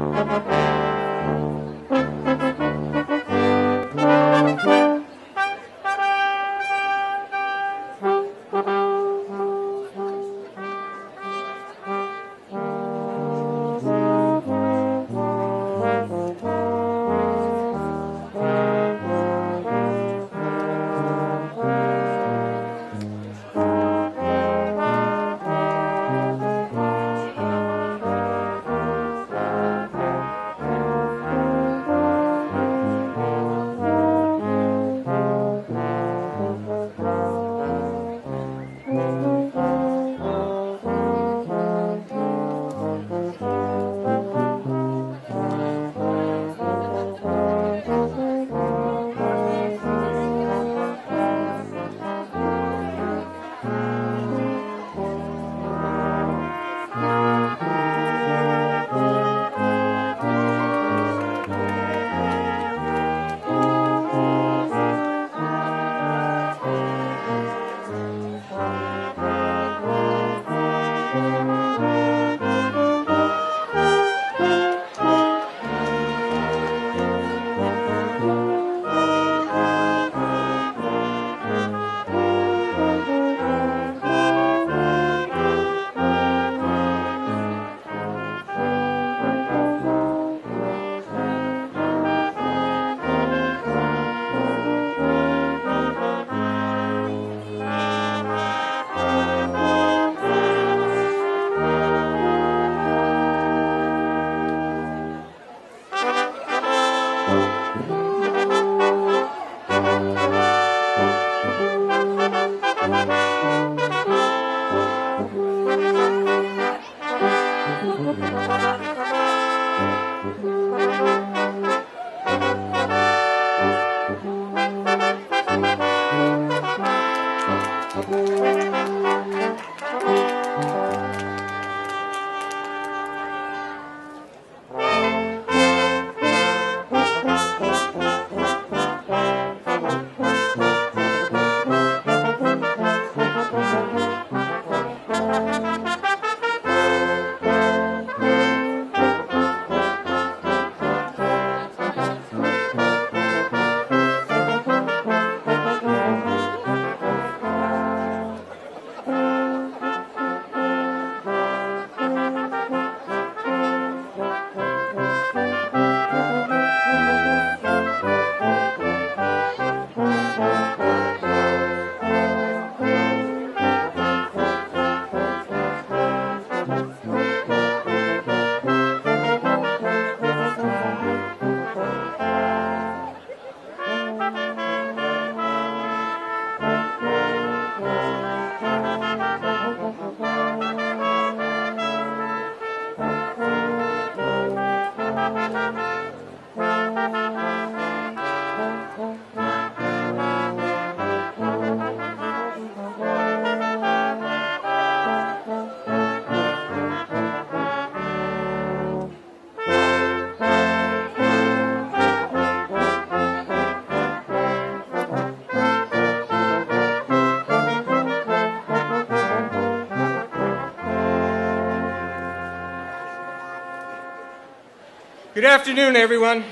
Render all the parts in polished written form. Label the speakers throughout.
Speaker 1: Good afternoon, everyone.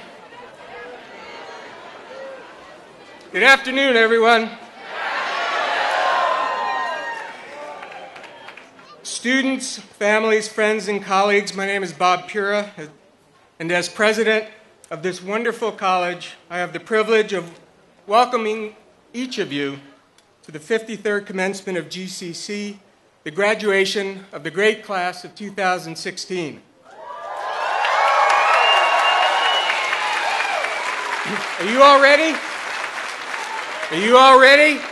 Speaker 1: Good afternoon, everyone. Students, families, friends, and colleagues, my name is Bob Pura, and as president of this wonderful college, I have the privilege of welcoming each of you to the 53rd commencement of GCC, the graduation of the great class of 2016. Are you all ready? Are you all ready?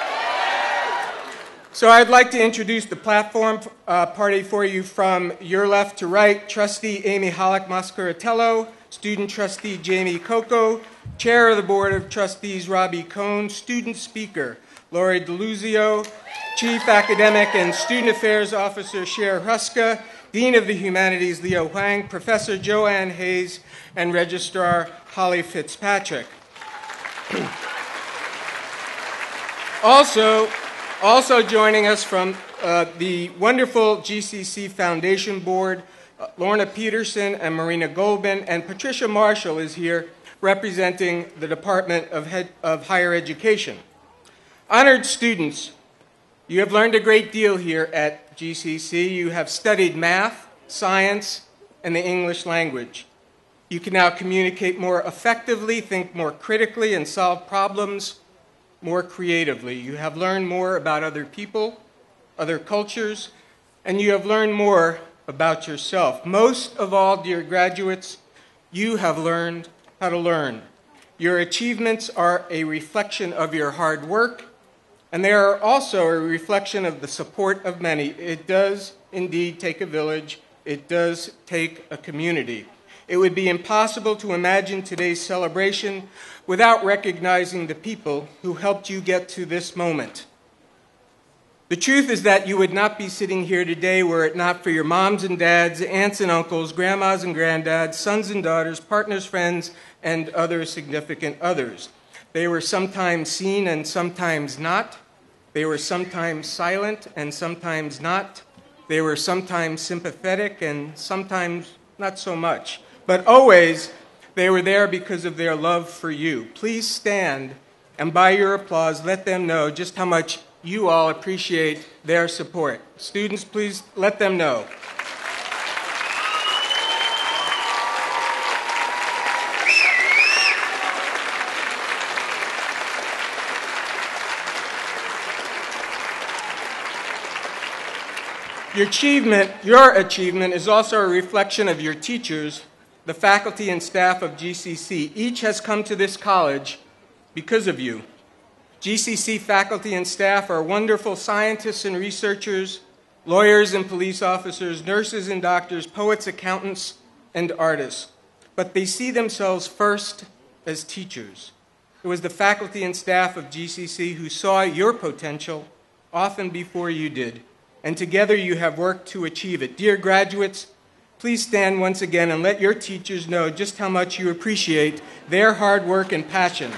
Speaker 1: So I'd like to introduce the platform party for you from your left to right. Trustee Amy Hollick-Mascaratello, Student Trustee Jamie Coco, Chair of the Board of Trustees Robbie Cohn, Student Speaker Lori DeLuzio, Chief Academic and Student Affairs Officer Cher Huska, Dean of the Humanities Leo Huang, Professor Joanne Hayes, and Registrar Holly Fitzpatrick. Also joining us from the wonderful GCC Foundation Board, Lorna Peterson and Marina Golbin, and Patricia Marshall is here representing the Department of Higher Education. Honored students, you have learned a great deal here at GCC. You have studied math, science, and the English language. You can now communicate more effectively, think more critically, and solve problems more creatively. You have learned more about other people, other cultures, and you have learned more about yourself. Most of all, dear graduates, you have learned how to learn. Your achievements are a reflection of your hard work, and they are also a reflection of the support of many. It does indeed take a village. It does take a community. It would be impossible to imagine today's celebration without recognizing the people who helped you get to this moment. The truth is that you would not be sitting here today were it not for your moms and dads, aunts and uncles, grandmas and granddads, sons and daughters, partners, friends, and other significant others. They were sometimes seen and sometimes not. They were sometimes silent and sometimes not. They were sometimes sympathetic and sometimes not so much. But always, they were there because of their love for you. Please stand, and by your applause, let them know just how much you all appreciate their support. Students, please let them know. Your achievement is also a reflection of your teachers, the faculty and staff of GCC. Each has come to this college because of you. GCC faculty and staff are wonderful scientists and researchers, lawyers and police officers, nurses and doctors, poets, accountants, and artists. But they see themselves first as teachers. It was the faculty and staff of GCC who saw your potential often before you did, and together you have worked to achieve it. Dear graduates, please stand once again and let your teachers know just how much you appreciate their hard work and passion.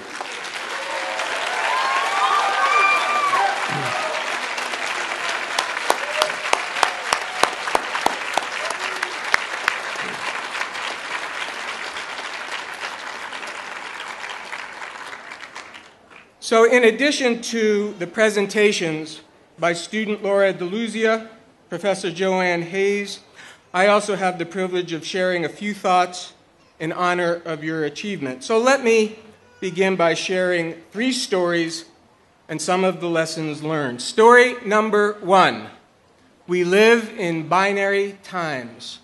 Speaker 1: So in addition to the presentations by student Laura DeLuzia, Professor Joanne Hayes, I also have the privilege of sharing a few thoughts in honor of your achievement. So let me begin by sharing 3 stories and some of the lessons learned. Story number 1, we live in binary times.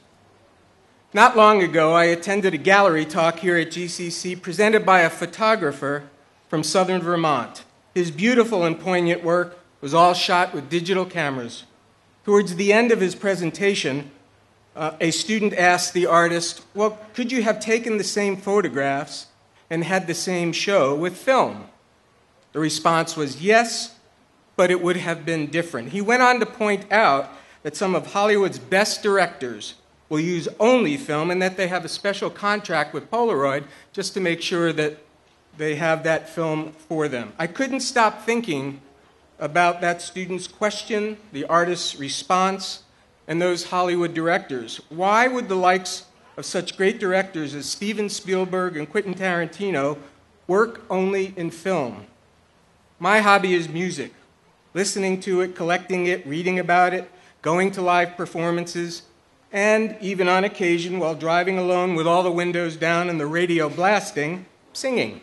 Speaker 1: Not long ago, I attended a gallery talk here at GCC presented by a photographer from southern Vermont. His beautiful and poignant work was all shot with digital cameras. Towards the end of his presentation, a student asked the artist, well, could you have taken the same photographs and had the same show with film? The response was yes, but it would have been different. He went on to point out that some of Hollywood's best directors will use only film and that they have a special contract with Polaroid just to make sure that they have that film for them. I couldn't stop thinking about that student's question, the artist's response, and those Hollywood directors. Why would the likes of such great directors as Steven Spielberg and Quentin Tarantino work only in film? My hobby is music, listening to it, collecting it, reading about it, going to live performances, and even on occasion, while driving alone with all the windows down and the radio blasting, singing.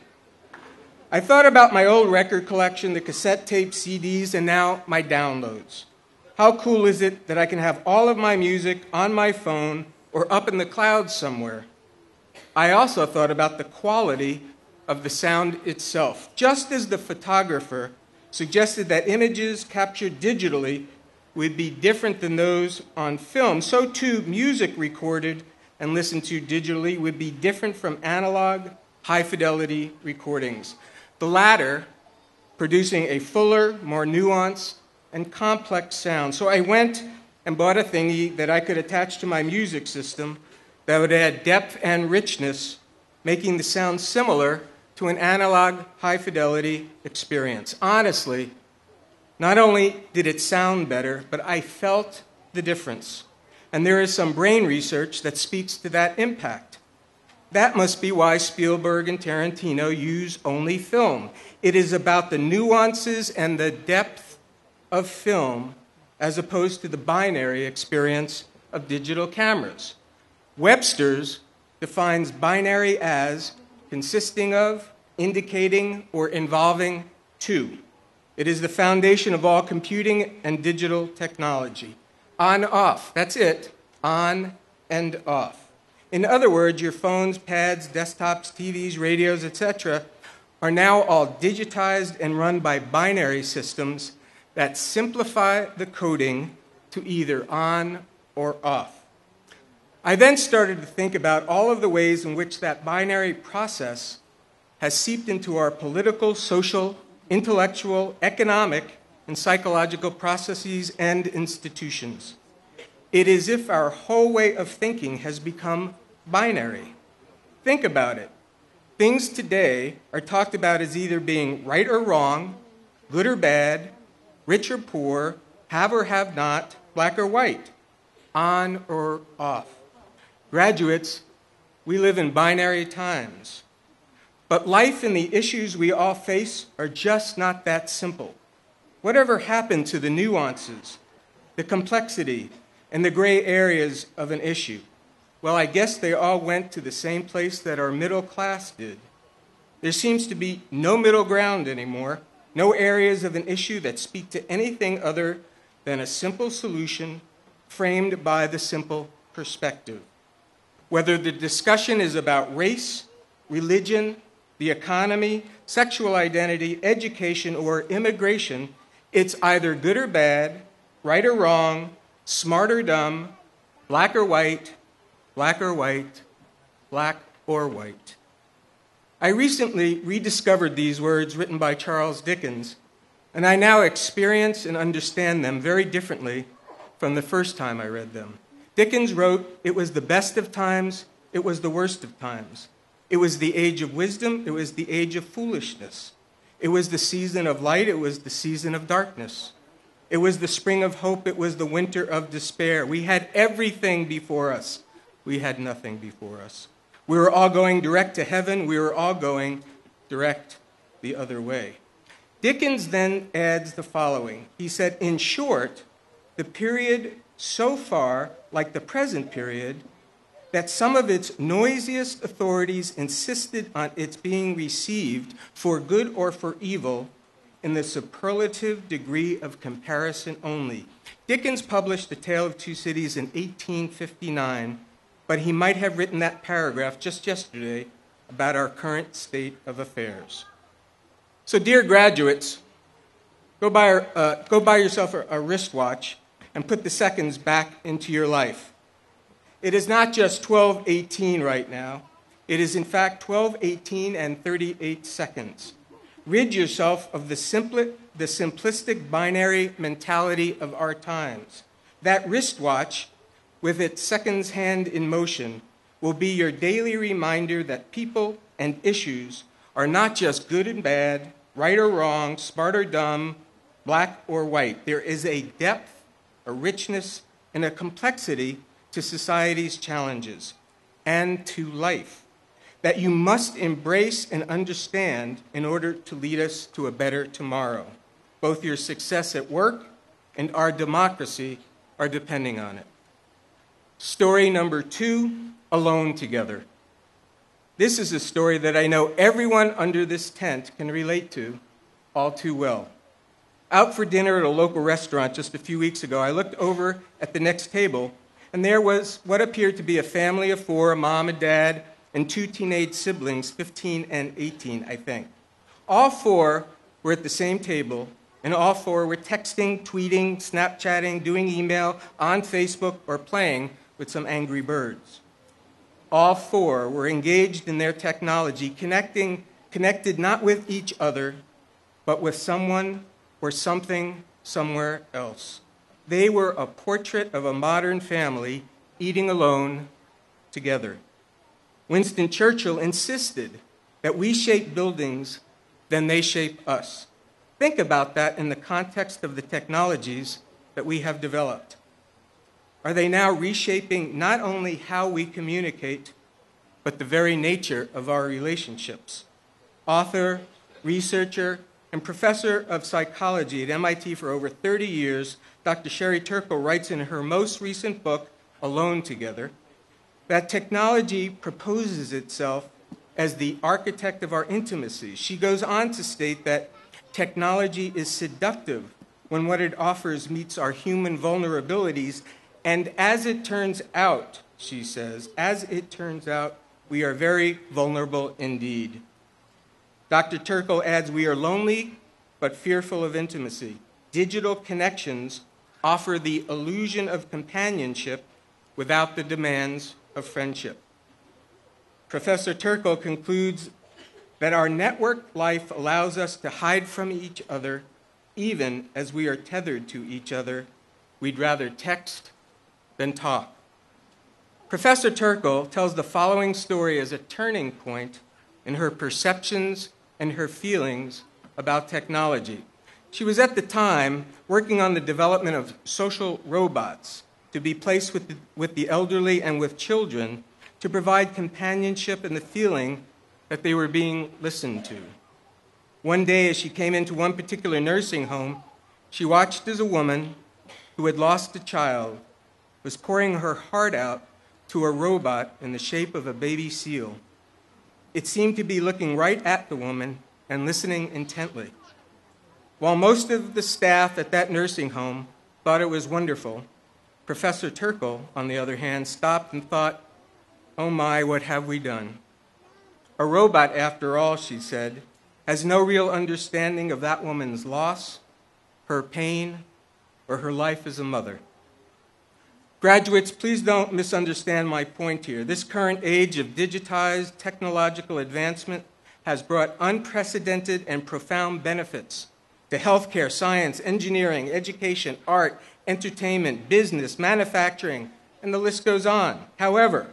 Speaker 1: I thought about my old record collection, the cassette tape, CDs, and now my downloads. How cool is it that I can have all of my music on my phone or up in the clouds somewhere? I also thought about the quality of the sound itself. Just as the photographer suggested that images captured digitally would be different than those on film, so too music recorded and listened to digitally would be different from analog, high-fidelity recordings. The latter producing a fuller, more nuanced, and complex sound. So I went and bought a thingy that I could attach to my music system that would add depth and richness, making the sound similar to an analog, high-fidelity experience. Honestly, not only did it sound better, but I felt the difference. and there is some brain research that speaks to that impact. That must be why Spielberg and Tarantino use only film. It is about the nuances and the depth of film as opposed to the binary experience of digital cameras. Webster's defines binary as consisting of, indicating, or involving two. It is the foundation of all computing and digital technology. On, off, that's it, on and off. In other words, your phones, pads, desktops, TVs, radios, etc. are now all digitized and run by binary systems that simplify the coding to either on or off. I then started to think about all of the ways in which that binary process has seeped into our political, social, intellectual, economic, and psychological processes and institutions. It is as if our whole way of thinking has become binary. Think about it. Things today are talked about as either being right or wrong, good or bad, rich or poor, have or have not, black or white, on or off. Graduates, we live in binary times. But life and the issues we all face are just not that simple. Whatever happened to the nuances, the complexity, and the gray areas of an issue? Well, I guess they all went to the same place that our middle class did. There seems to be no middle ground anymore, no areas of an issue that speak to anything other than a simple solution framed by the simple perspective. Whether the discussion is about race, religion, the economy, sexual identity, education, or immigration, it's either good or bad, right or wrong, smart or dumb, black or white, black or white, black or white. I recently rediscovered these words written by Charles Dickens, and I now experience and understand them very differently from the first time I read them. Dickens wrote, "It was the best of times, it was the worst of times. It was the age of wisdom, it was the age of foolishness. It was the season of light, it was the season of darkness. It was the spring of hope, it was the winter of despair. We had everything before us. We had nothing before us. We were all going direct to heaven. We were all going direct the other way." Dickens then adds the following. He said, "In short, the period so far like the present period that some of its noisiest authorities insisted on its being received for good or for evil in the superlative degree of comparison only." Dickens published The Tale of Two Cities in 1859, but he might have written that paragraph just yesterday about our current state of affairs. So, dear graduates, go buy yourself a wristwatch and put the seconds back into your life. It is not just 12:18 right now. It is, in fact, 12:18 and 38 seconds. Rid yourself of the simplistic binary mentality of our times. That wristwatch, with its seconds hand in motion, will be your daily reminder that people and issues are not just good and bad, right or wrong, smart or dumb, black or white. There is a depth, a richness, and a complexity to society's challenges and to life that you must embrace and understand in order to lead us to a better tomorrow. Both your success at work and our democracy are depending on it. Story number 2, Alone Together. This is a story that I know everyone under this tent can relate to all too well. Out for dinner at a local restaurant just a few weeks ago, I looked over at the next table, and there was what appeared to be a family of 4, a mom, a dad, and 2 teenage siblings, 15 and 18, I think. All 4 were at the same table, and all 4 were texting, tweeting, Snapchatting, doing email, on Facebook, or playing with some angry birds. All 4 were engaged in their technology, connected not with each other, but with someone or something somewhere else. They were a portrait of a modern family eating alone together. Winston Churchill insisted that we shape buildings, then they shape us. Think about that in the context of the technologies that we have developed. are they now reshaping not only how we communicate, but the very nature of our relationships? Author, researcher, and professor of psychology at MIT for over 30 years, Dr. Sherry Turkle writes in her most recent book, Alone Together, that technology proposes itself as the architect of our intimacy. She goes on to state that technology is seductive when what it offers meets our human vulnerabilities, and as it turns out, she says, as it turns out, we are very vulnerable indeed. Dr. Turkle adds, we are lonely but fearful of intimacy. Digital connections offer the illusion of companionship without the demands of friendship. Professor Turkle concludes that our networked life allows us to hide from each other even as we are tethered to each other. We'd rather text than talk. Professor Turkle tells the following story as a turning point in her perceptions and her feelings about technology. She was at the time working on the development of social robots to be placed with the elderly and with children to provide companionship and the feeling that they were being listened to. One day, as she came into one particular nursing home, she watched as a woman who had lost a child was pouring her heart out to a robot in the shape of a baby seal. It seemed to be looking right at the woman and listening intently. While most of the staff at that nursing home thought it was wonderful, Professor Turkle, on the other hand, stopped and thought, oh my, what have we done? A robot, after all, she said, has no real understanding of that woman's loss, her pain, or her life as a mother. Graduates, please don't misunderstand my point here. This current age of digitized technological advancement has brought unprecedented and profound benefits to healthcare, science, engineering, education, art, entertainment, business, manufacturing, and the list goes on. However,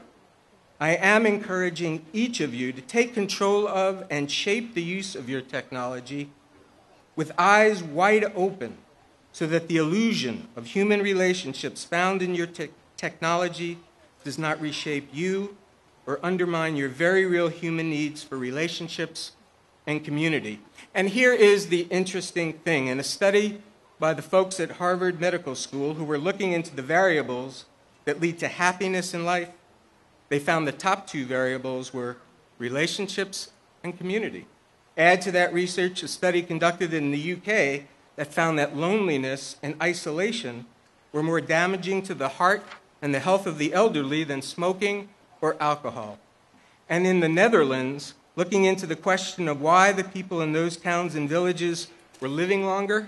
Speaker 1: I am encouraging each of you to take control of and shape the use of your technology with eyes wide open so that the illusion of human relationships found in your technology does not reshape you or undermine your very real human needs for relationships and community. And here is the interesting thing. In a study by the folks at Harvard Medical School who were looking into the variables that lead to happiness in life, they found the top two variables were relationships and community. Add to that research a study conducted in the UK that found that loneliness and isolation were more damaging to the heart and the health of the elderly than smoking or alcohol. And in the Netherlands, looking into the question of why the people in those towns and villages were living longer,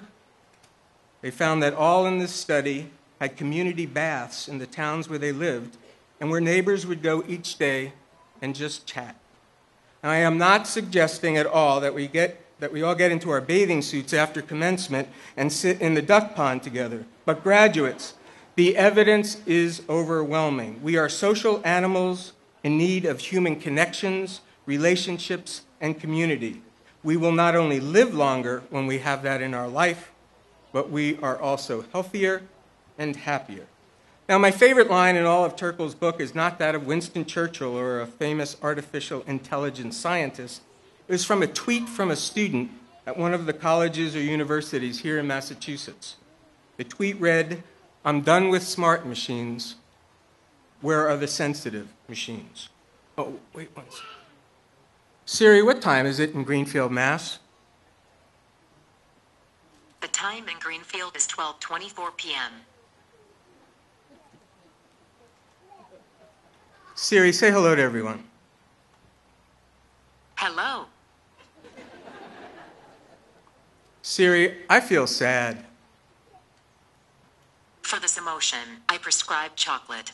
Speaker 1: they found that all in this study had community baths in the towns where they lived and where neighbors would go each day and just chat. Now, I am not suggesting at all that we all get into our bathing suits after commencement and sit in the duck pond together. But graduates, the evidence is overwhelming. We are social animals in need of human connections, relationships, and community. We will not only live longer when we have that in our life, but we are also healthier and happier. Now, my favorite line in all of Turkle's book is not that of Winston Churchill or a famous artificial intelligence scientist. It was from a tweet from a student at one of the colleges or universities here in Massachusetts. The tweet read, "I'm done with smart machines. Where are the sensitive machines?" Oh, wait one second. Siri, what time is it in Greenfield, Mass?
Speaker 2: The time in Greenfield is 12:24 p.m.
Speaker 1: Siri, say hello to everyone.
Speaker 2: Hello.
Speaker 1: Siri, I feel sad.
Speaker 2: For this emotion, I prescribe chocolate.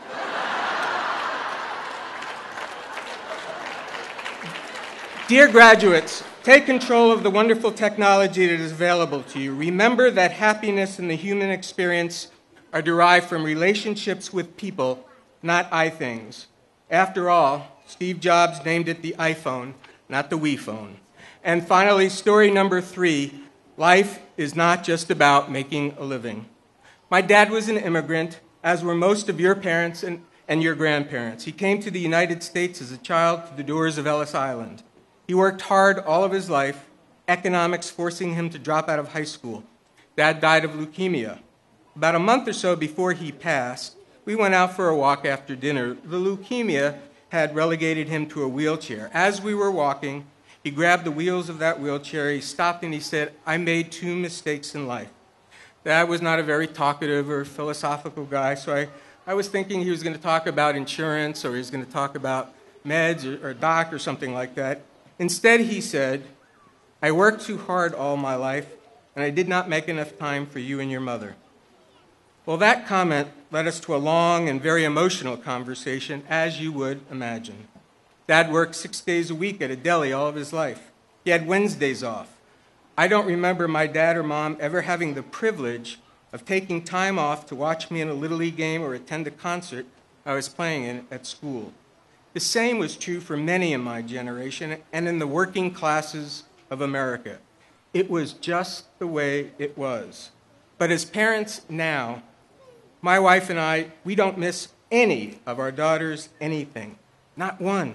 Speaker 1: Dear graduates, take control of the wonderful technology that is available to you. Remember that happiness and the human experience are derived from relationships with people, not iThings. After all, Steve Jobs named it the iPhone, not the Wii phone. And finally, story number 3, life is not just about making a living. My dad was an immigrant, as were most of your parents and your grandparents. He came to the United States as a child through the doors of Ellis Island. He worked hard all of his life, economics forcing him to drop out of high school. Dad died of leukemia. About a month or so before he passed, we went out for a walk after dinner. The leukemia had relegated him to a wheelchair. As we were walking, he grabbed the wheels of that wheelchair, he stopped and he said, "I made 2 mistakes in life." Dad was not a very talkative or philosophical guy, so I was thinking he was going to talk about insurance or he was going to talk about meds or doc or something like that. Instead, he said, "I worked too hard all my life, and I did not make enough time for you and your mother." Well, that comment led us to a long and very emotional conversation, as you would imagine. Dad worked 6 days a week at a deli all of his life. He had Wednesdays off. I don't remember my dad or mom ever having the privilege of taking time off to watch me in a Little League game or attend a concert I was playing in at school. The same was true for many in my generation and in the working classes of America. It was just the way it was. But as parents now, my wife and I, we don't miss any of our daughters anything. Not one.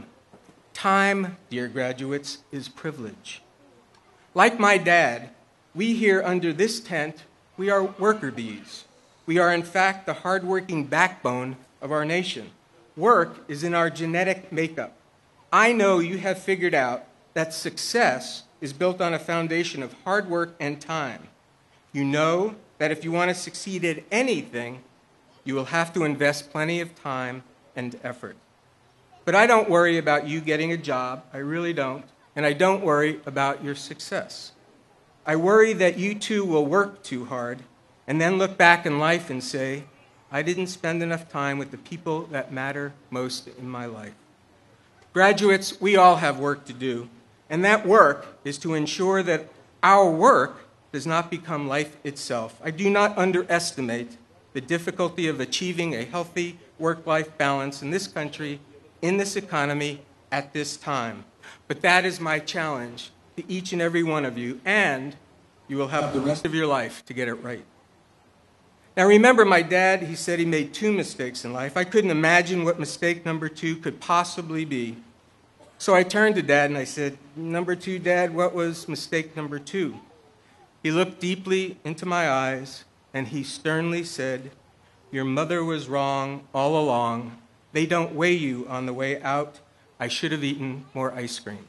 Speaker 1: Time, dear graduates, is privilege. Like my dad, we here under this tent, we are worker bees. We are in fact the hardworking backbone of our nation. Work is in our genetic makeup. I know you have figured out that success is built on a foundation of hard work and time. You know that if you want to succeed at anything, you will have to invest plenty of time and effort. But I don't worry about you getting a job, I really don't, and I don't worry about your success. I worry that you too will work too hard and then look back in life and say, "I didn't spend enough time with the people that matter most in my life." Graduates, we all have work to do, and that work is to ensure that our work does not become life itself. I do not underestimate the difficulty of achieving a healthy work-life balance in this country, in this economy, at this time. But that is my challenge to each and every one of you, and you will have the rest of your life to get it right. Now remember, my dad, he said he made 2 mistakes in life. I couldn't imagine what mistake number 2 could possibly be. So I turned to Dad and I said, "Number 2, Dad, what was mistake number 2? He looked deeply into my eyes and he sternly said, "Your mother was wrong all along. They don't weigh you on the way out. I should have eaten more ice cream."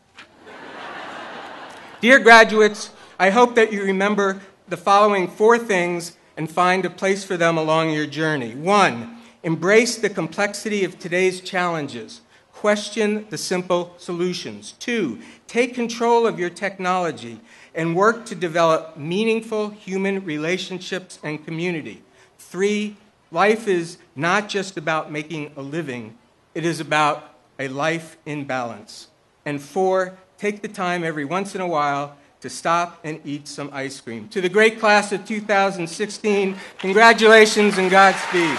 Speaker 1: Dear graduates, I hope that you remember the following 4 things and find a place for them along your journey. 1, embrace the complexity of today's challenges. Question the simple solutions. 2, take control of your technology and work to develop meaningful human relationships and community. 3, life is not just about making a living, it is about a life in balance. And 4, take the time every once in a while to stop and eat some ice cream. To the great class of 2016, congratulations and Godspeed.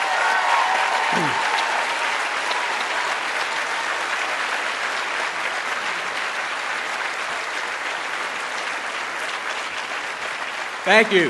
Speaker 1: Thank you.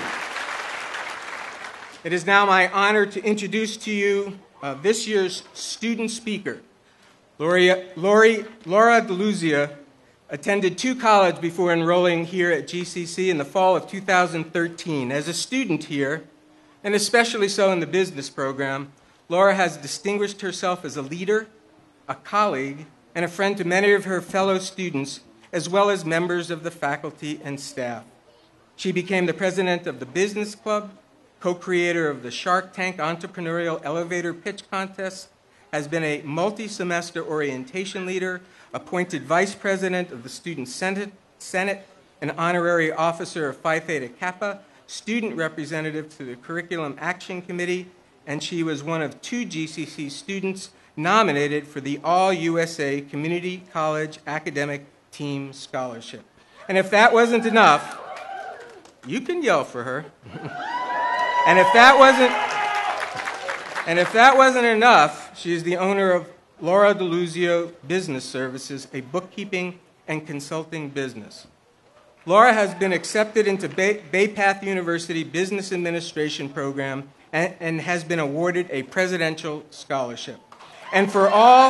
Speaker 1: It is now my honor to introduce to you this year's student speaker. Laura DeLuzia attended 2 colleges before enrolling here at GCC in the fall of 2013. As a student here, and especially so in the business program, Laura has distinguished herself as a leader, a colleague, and a friend to many of her fellow students, as well as members of the faculty and staff. She became the president of the Business Club, co-creator of the Shark Tank Entrepreneurial Elevator Pitch Contest, has been a multi-semester orientation leader, appointed vice president of the Student Senate, an honorary officer of Phi Theta Kappa, student representative to the Curriculum Action Committee, and she was one of 2 GCC students nominated for the All-USA Community College Academic Team Scholarship. And if that wasn't enough, you can yell for her. And if that wasn't enough, she is the owner of Laura DeLuzio Business Services, a bookkeeping and consulting business. Laura has been accepted into Bay Path University Business Administration program and has been awarded a presidential scholarship. And for all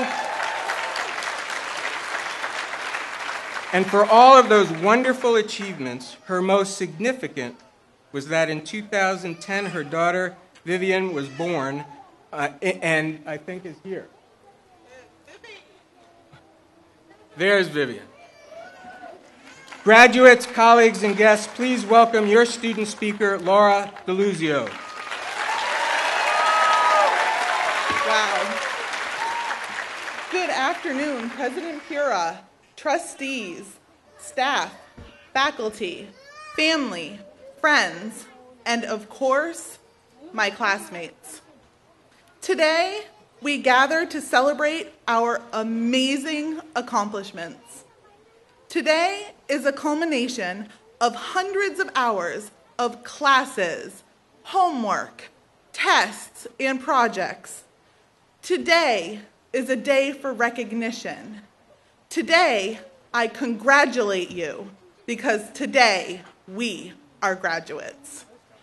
Speaker 1: of those wonderful achievements, her most significant was that in 2010, her daughter, Vivian, was born, and I think is here. There's Vivian. Graduates, colleagues, and guests, please welcome your student speaker, Laura DeLuzio.
Speaker 3: Wow. Good afternoon, President Pura, trustees, staff, faculty, family, friends, and of course, my classmates. Today, we gather to celebrate our amazing accomplishments. Today is a culmination of hundreds of hours of classes, homework, tests, and projects. Today is a day for recognition. Today, I congratulate you because today we are graduates.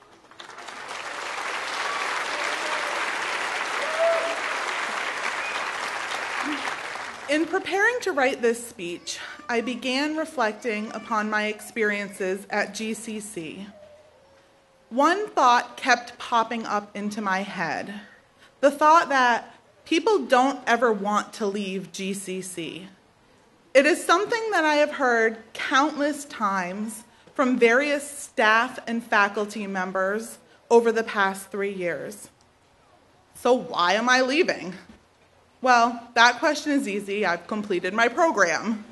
Speaker 3: In preparing to write this speech, I began reflecting upon my experiences at GCC. One thought kept popping up into my head, the thought that people don't ever want to leave GCC. It is something that I have heard countless times from various staff and faculty members over the past 3 years. So why am I leaving? Well, that question is easy. I've completed my program.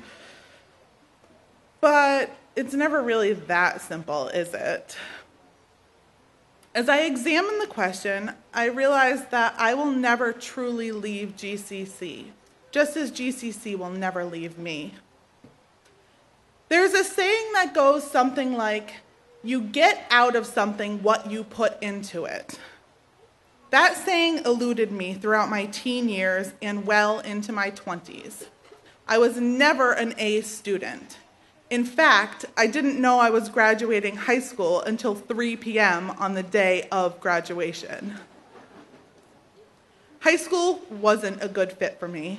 Speaker 3: But it's never really that simple, is it? As I examine the question, I realize that I will never truly leave GCC, just as GCC will never leave me. There's a saying that goes something like, you get out of something what you put into it. That saying eluded me throughout my teen years and well into my 20s. I was never an A student. In fact, I didn't know I was graduating high school until 3 p.m. on the day of graduation. High school wasn't a good fit for me.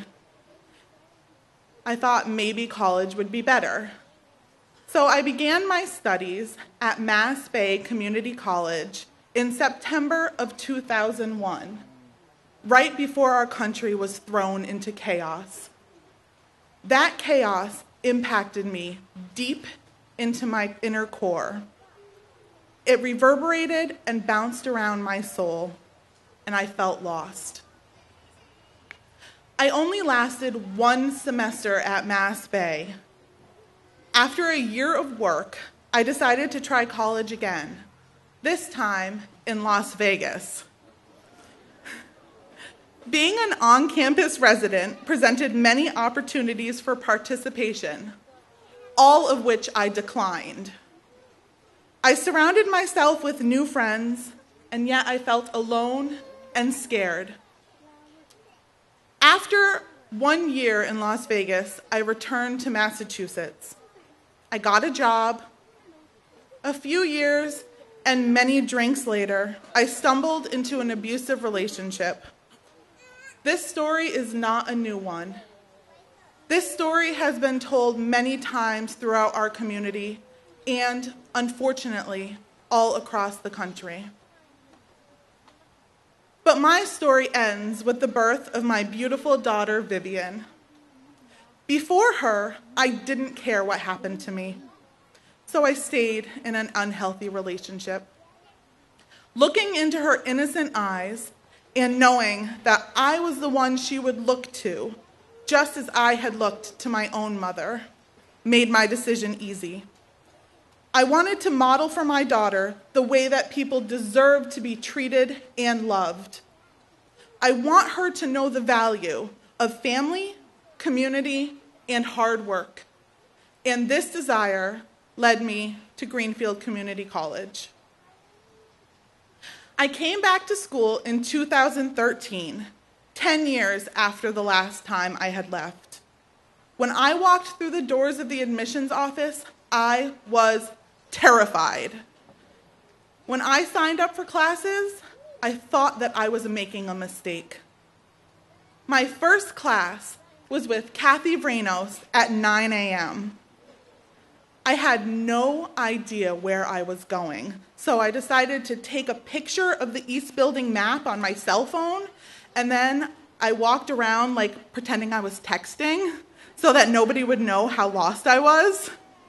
Speaker 3: I thought maybe college would be better. So I began my studies at Mass Bay Community College in September of 2001, right before our country was thrown into chaos. That chaos impacted me deep into my inner core. It reverberated and bounced around my soul, and I felt lost. I only lasted 1 semester at Mass Bay. After a year of work, I decided to try college again, this time in Las Vegas. Being an on-campus resident presented many opportunities for participation, all of which I declined. I surrounded myself with new friends, and yet I felt alone and scared. After 1 year in Las Vegas, I returned to Massachusetts. I got a job. A few years and many drinks later, I stumbled into an abusive relationship. This story is not a new one. This story has been told many times throughout our community and, unfortunately, all across the country. But my story ends with the birth of my beautiful daughter, Vivian. Before her, I didn't care what happened to me, so I stayed in an unhealthy relationship. Looking into her innocent eyes and knowing that I was the one she would look to, just as I had looked to my own mother, made my decision easy. I wanted to model for my daughter the way that people deserve to be treated and loved. I want her to know the value of family, community, and hard work. And this desire led me to Greenfield Community College. I came back to school in 2013, 10 years after the last time I had left. When I walked through the doors of the admissions office, I was terrified. When I signed up for classes, I thought that I was making a mistake. My first class was with Kathy Vranos at 9 a.m. I had no idea where I was going, so I decided to take a picture of the East Building map on my cell phone, and then I walked around like pretending I was texting so that nobody would know how lost I was.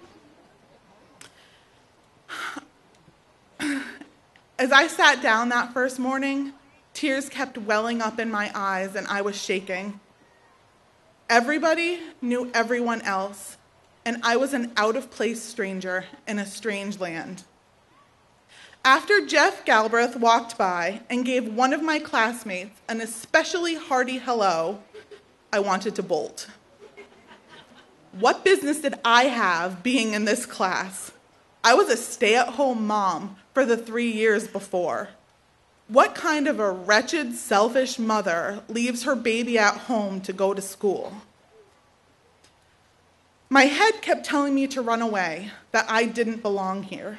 Speaker 3: As I sat down that first morning, tears kept welling up in my eyes and I was shaking. Everybody knew everyone else, and I was an out-of-place stranger in a strange land. After Jeff Galbraith walked by and gave one of my classmates an especially hearty hello, I wanted to bolt. What business did I have being in this class? I was a stay-at-home mom for the 3 years before. What kind of a wretched, selfish mother leaves her baby at home to go to school? My head kept telling me to run away, that I didn't belong here.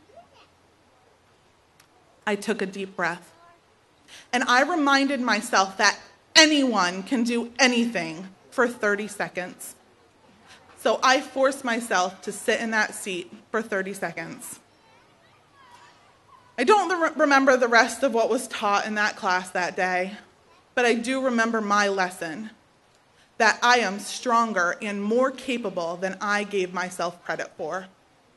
Speaker 3: I took a deep breath, and I reminded myself that anyone can do anything for 30 seconds. So I forced myself to sit in that seat for 30 seconds. I don't remember the rest of what was taught in that class that day, but I do remember my lesson, that I am stronger and more capable than I gave myself credit for.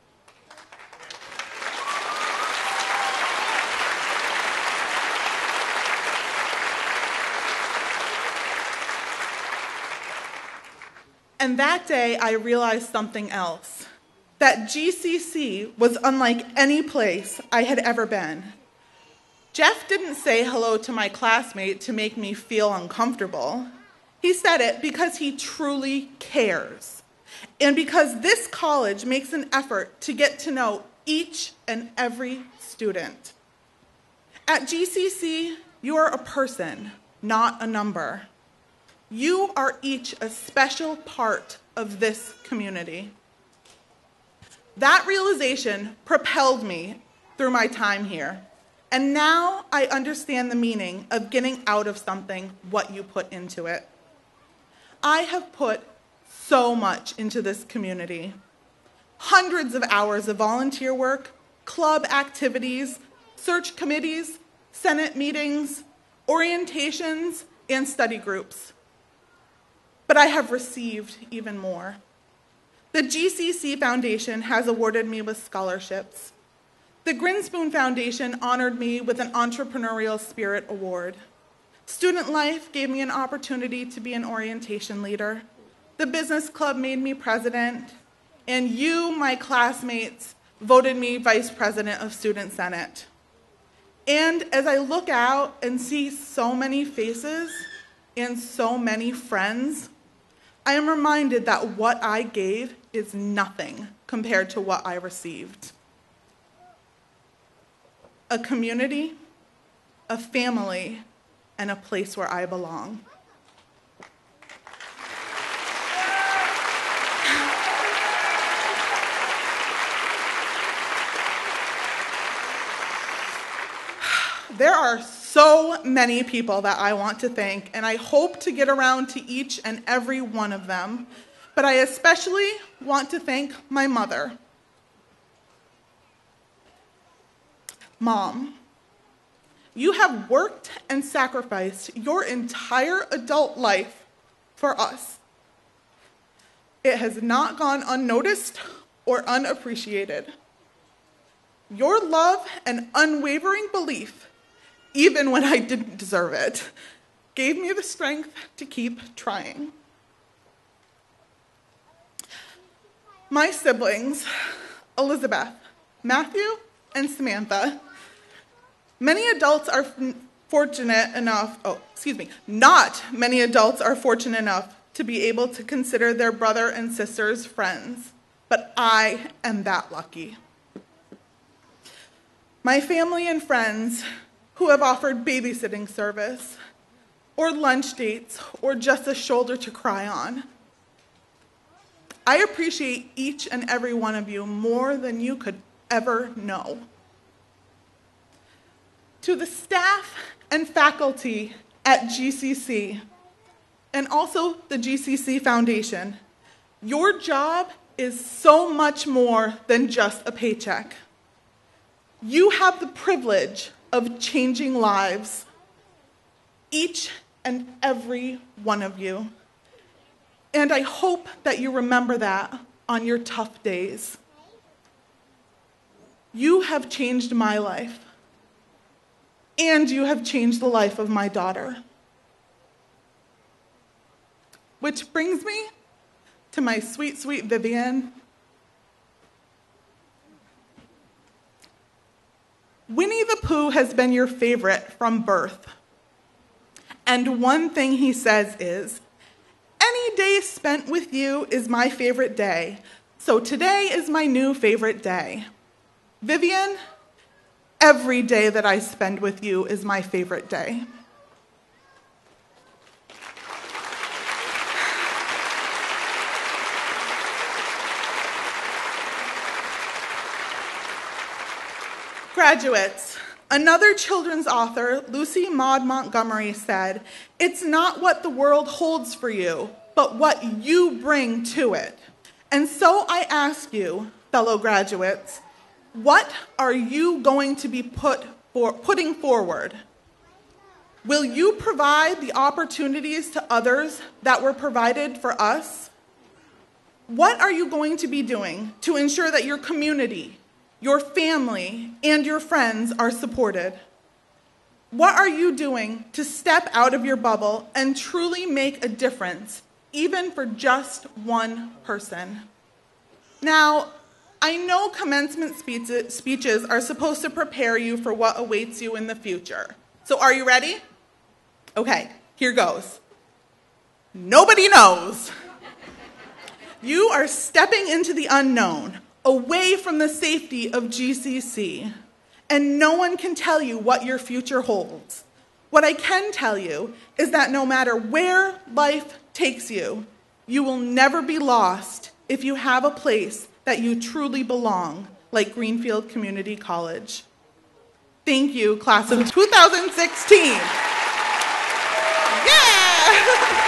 Speaker 3: And that day, I realized something else, that GCC was unlike any place I had ever been. Jeff didn't say hello to my classmate to make me feel uncomfortable. He said it because he truly cares, and because this college makes an effort to get to know each and every student. At GCC, you are a person, not a number. You are each a special part of this community. That realization propelled me through my time here, and now I understand the meaning of getting out of something what you put into it. I have put so much into this community. Hundreds of hours of volunteer work, club activities, search committees, Senate meetings, orientations, and study groups. But I have received even more. The GCC Foundation has awarded me with scholarships. The Grinspoon Foundation honored me with an Entrepreneurial Spirit Award. Student Life gave me an opportunity to be an orientation leader. The business club made me president, and you, my classmates, voted me vice president of Student Senate. And as I look out and see so many faces and so many friends, I am reminded that what I gave is nothing compared to what I received. A community, a family, and a place where I belong. There are so many people that I want to thank, and I hope to get around to each and every one of them. But I especially want to thank my mother. Mom, you have worked and sacrificed your entire adult life for us. It has not gone unnoticed or unappreciated. Your love and unwavering belief, even when I didn't deserve it, gave me the strength to keep trying. My siblings, Elizabeth, Matthew, and Samantha, not many adults are fortunate enough to be able to consider their brother and sisters friends, but I am that lucky. My family and friends who have offered babysitting service, or lunch dates, or just a shoulder to cry on. I appreciate each and every one of you more than you could ever know. To the staff and faculty at GCC, and also the GCC Foundation, your job is so much more than just a paycheck. You have the privilege of changing lives, each and every one of you. And I hope that you remember that on your tough days. You have changed my life, and you have changed the life of my daughter. Which brings me to my sweet, sweet Vivian. Winnie the Pooh has been your favorite from birth. And one thing he says is, any day spent with you is my favorite day, so today is my new favorite day. Vivian, every day that I spend with you is my favorite day. Graduates, another children's author, Lucy Maud Montgomery, said, "It's not what the world holds for you, but what you bring to it." And so I ask you, fellow graduates, what are you going to be putting forward? Will you provide the opportunities to others that were provided for us? What are you going to be doing to ensure that your community, your family, and your friends are supported? What are you doing to step out of your bubble and truly make a difference, even for just one person? Now, I know commencement speeches are supposed to prepare you for what awaits you in the future. So are you ready? Okay, here goes. Nobody knows. You are stepping into the unknown, away from the safety of GCC, and no one can tell you what your future holds. What I can tell you is that no matter where life takes you, you will never be lost if you have a place that you truly belong, like Greenfield Community College. Thank you, class of 2016. Yeah!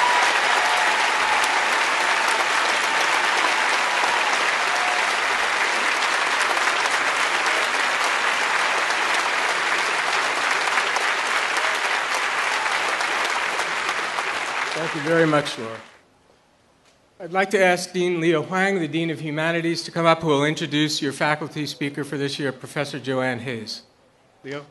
Speaker 1: Thank you very much, Laura. I'd like to ask Dean Leo Huang, the Dean of Humanities, to come up, who will introduce your faculty speaker for this year, Professor Joanne Hayes. Leo?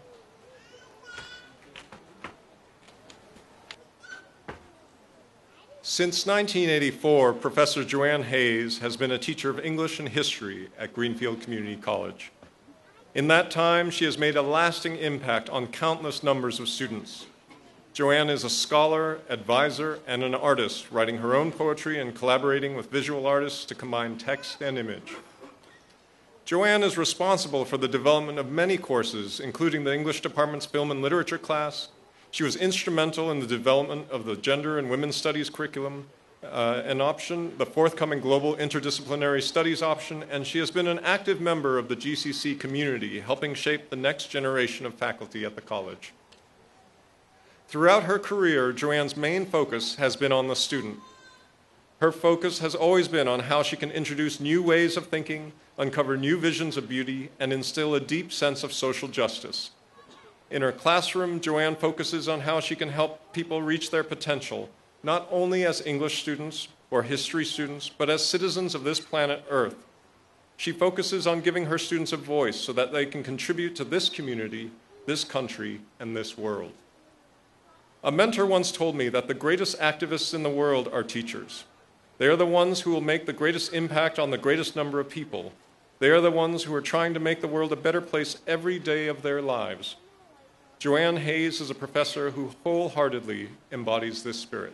Speaker 4: Since 1984, Professor Joanne Hayes has been a teacher of English and history at Greenfield Community College. In that time, she has made a lasting impact on countless numbers of students. Joanne is a scholar, advisor, and an artist, writing her own poetry and collaborating with visual artists to combine text and image. Joanne is responsible for the development of many courses, including the English Department's Film and Literature class. She was instrumental in the development of the Gender and Women's Studies curriculum and option, the forthcoming Global Interdisciplinary Studies option, and she has been an active member of the GCC community, helping shape the next generation of faculty at the college. Throughout her career, Joanne's main focus has been on the student. Her focus has always been on how she can introduce new ways of thinking, uncover new visions of beauty, and instill a deep sense of social justice. In her classroom, Joanne focuses on how she can help people reach their potential, not only as English students or history students, but as citizens of this planet Earth. She focuses on giving her students a voice so that they can contribute to this community, this country, and this world. A mentor once told me that the greatest activists in the world are teachers. They are the ones who will make the greatest impact on the greatest number of people. They are the ones who are trying to make the world a better place every day of their lives. Joanne Hayes is a professor who wholeheartedly embodies this spirit.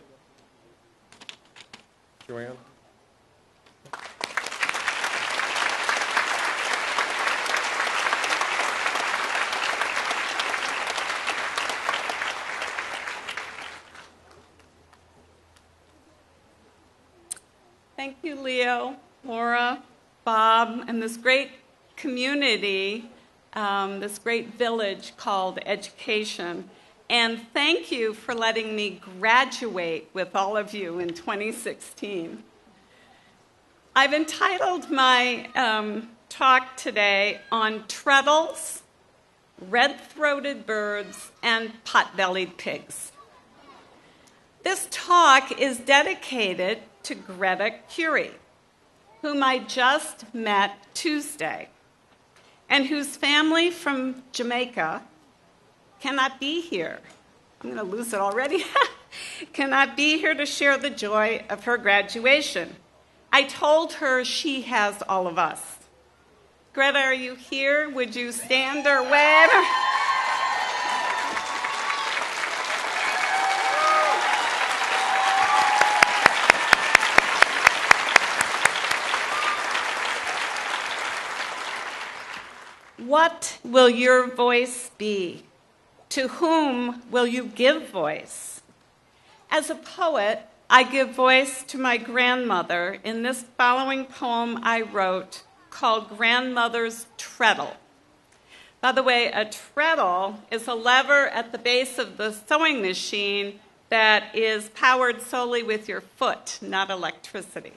Speaker 4: Joanne?
Speaker 5: Thank you, Leo, Laura, Bob, and this great community. this great village called education. And thank you for letting me graduate with all of you in 2016. I've entitled my talk today on treadles, red-throated birds, and pot-bellied pigs. This talk is dedicated to Greta Curie, whom I just met Tuesday, and whose family from Jamaica cannot be here. I'm going to lose it already. Cannot be here to share the joy of her graduation. I told her she has all of us. Greta, are you here? Would you stand or wave? What will your voice be? To whom will you give voice? As a poet, I give voice to my grandmother in this following poem I wrote called Grandmother's Treadle. By the way, a treadle is a lever at the base of the sewing machine that is powered solely with your foot, not electricity.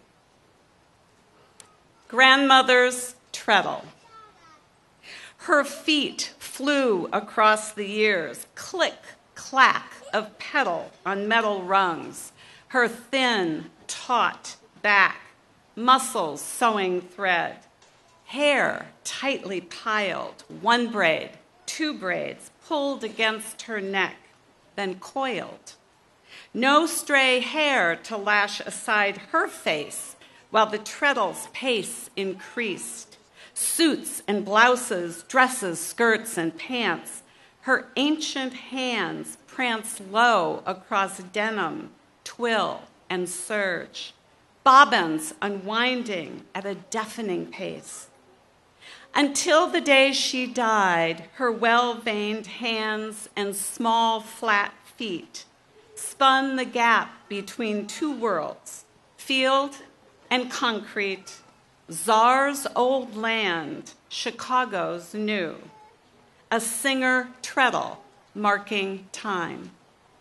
Speaker 5: Grandmother's Treadle. Her feet flew across the years, click, clack of pedal on metal rungs. Her thin, taut back, muscles sewing thread. Hair tightly piled, one braid, two braids pulled against her neck, then coiled. No stray hair to lash aside her face while the treadle's pace increased. Suits and blouses, dresses, skirts, and pants. Her ancient hands prance low across denim, twill, and serge. Bobbins unwinding at a deafening pace. Until the day she died, her well-veined hands and small, flat feet spun the gap between two worlds, field and concrete, Czar's old land, Chicago's new, a singer treadle marking time.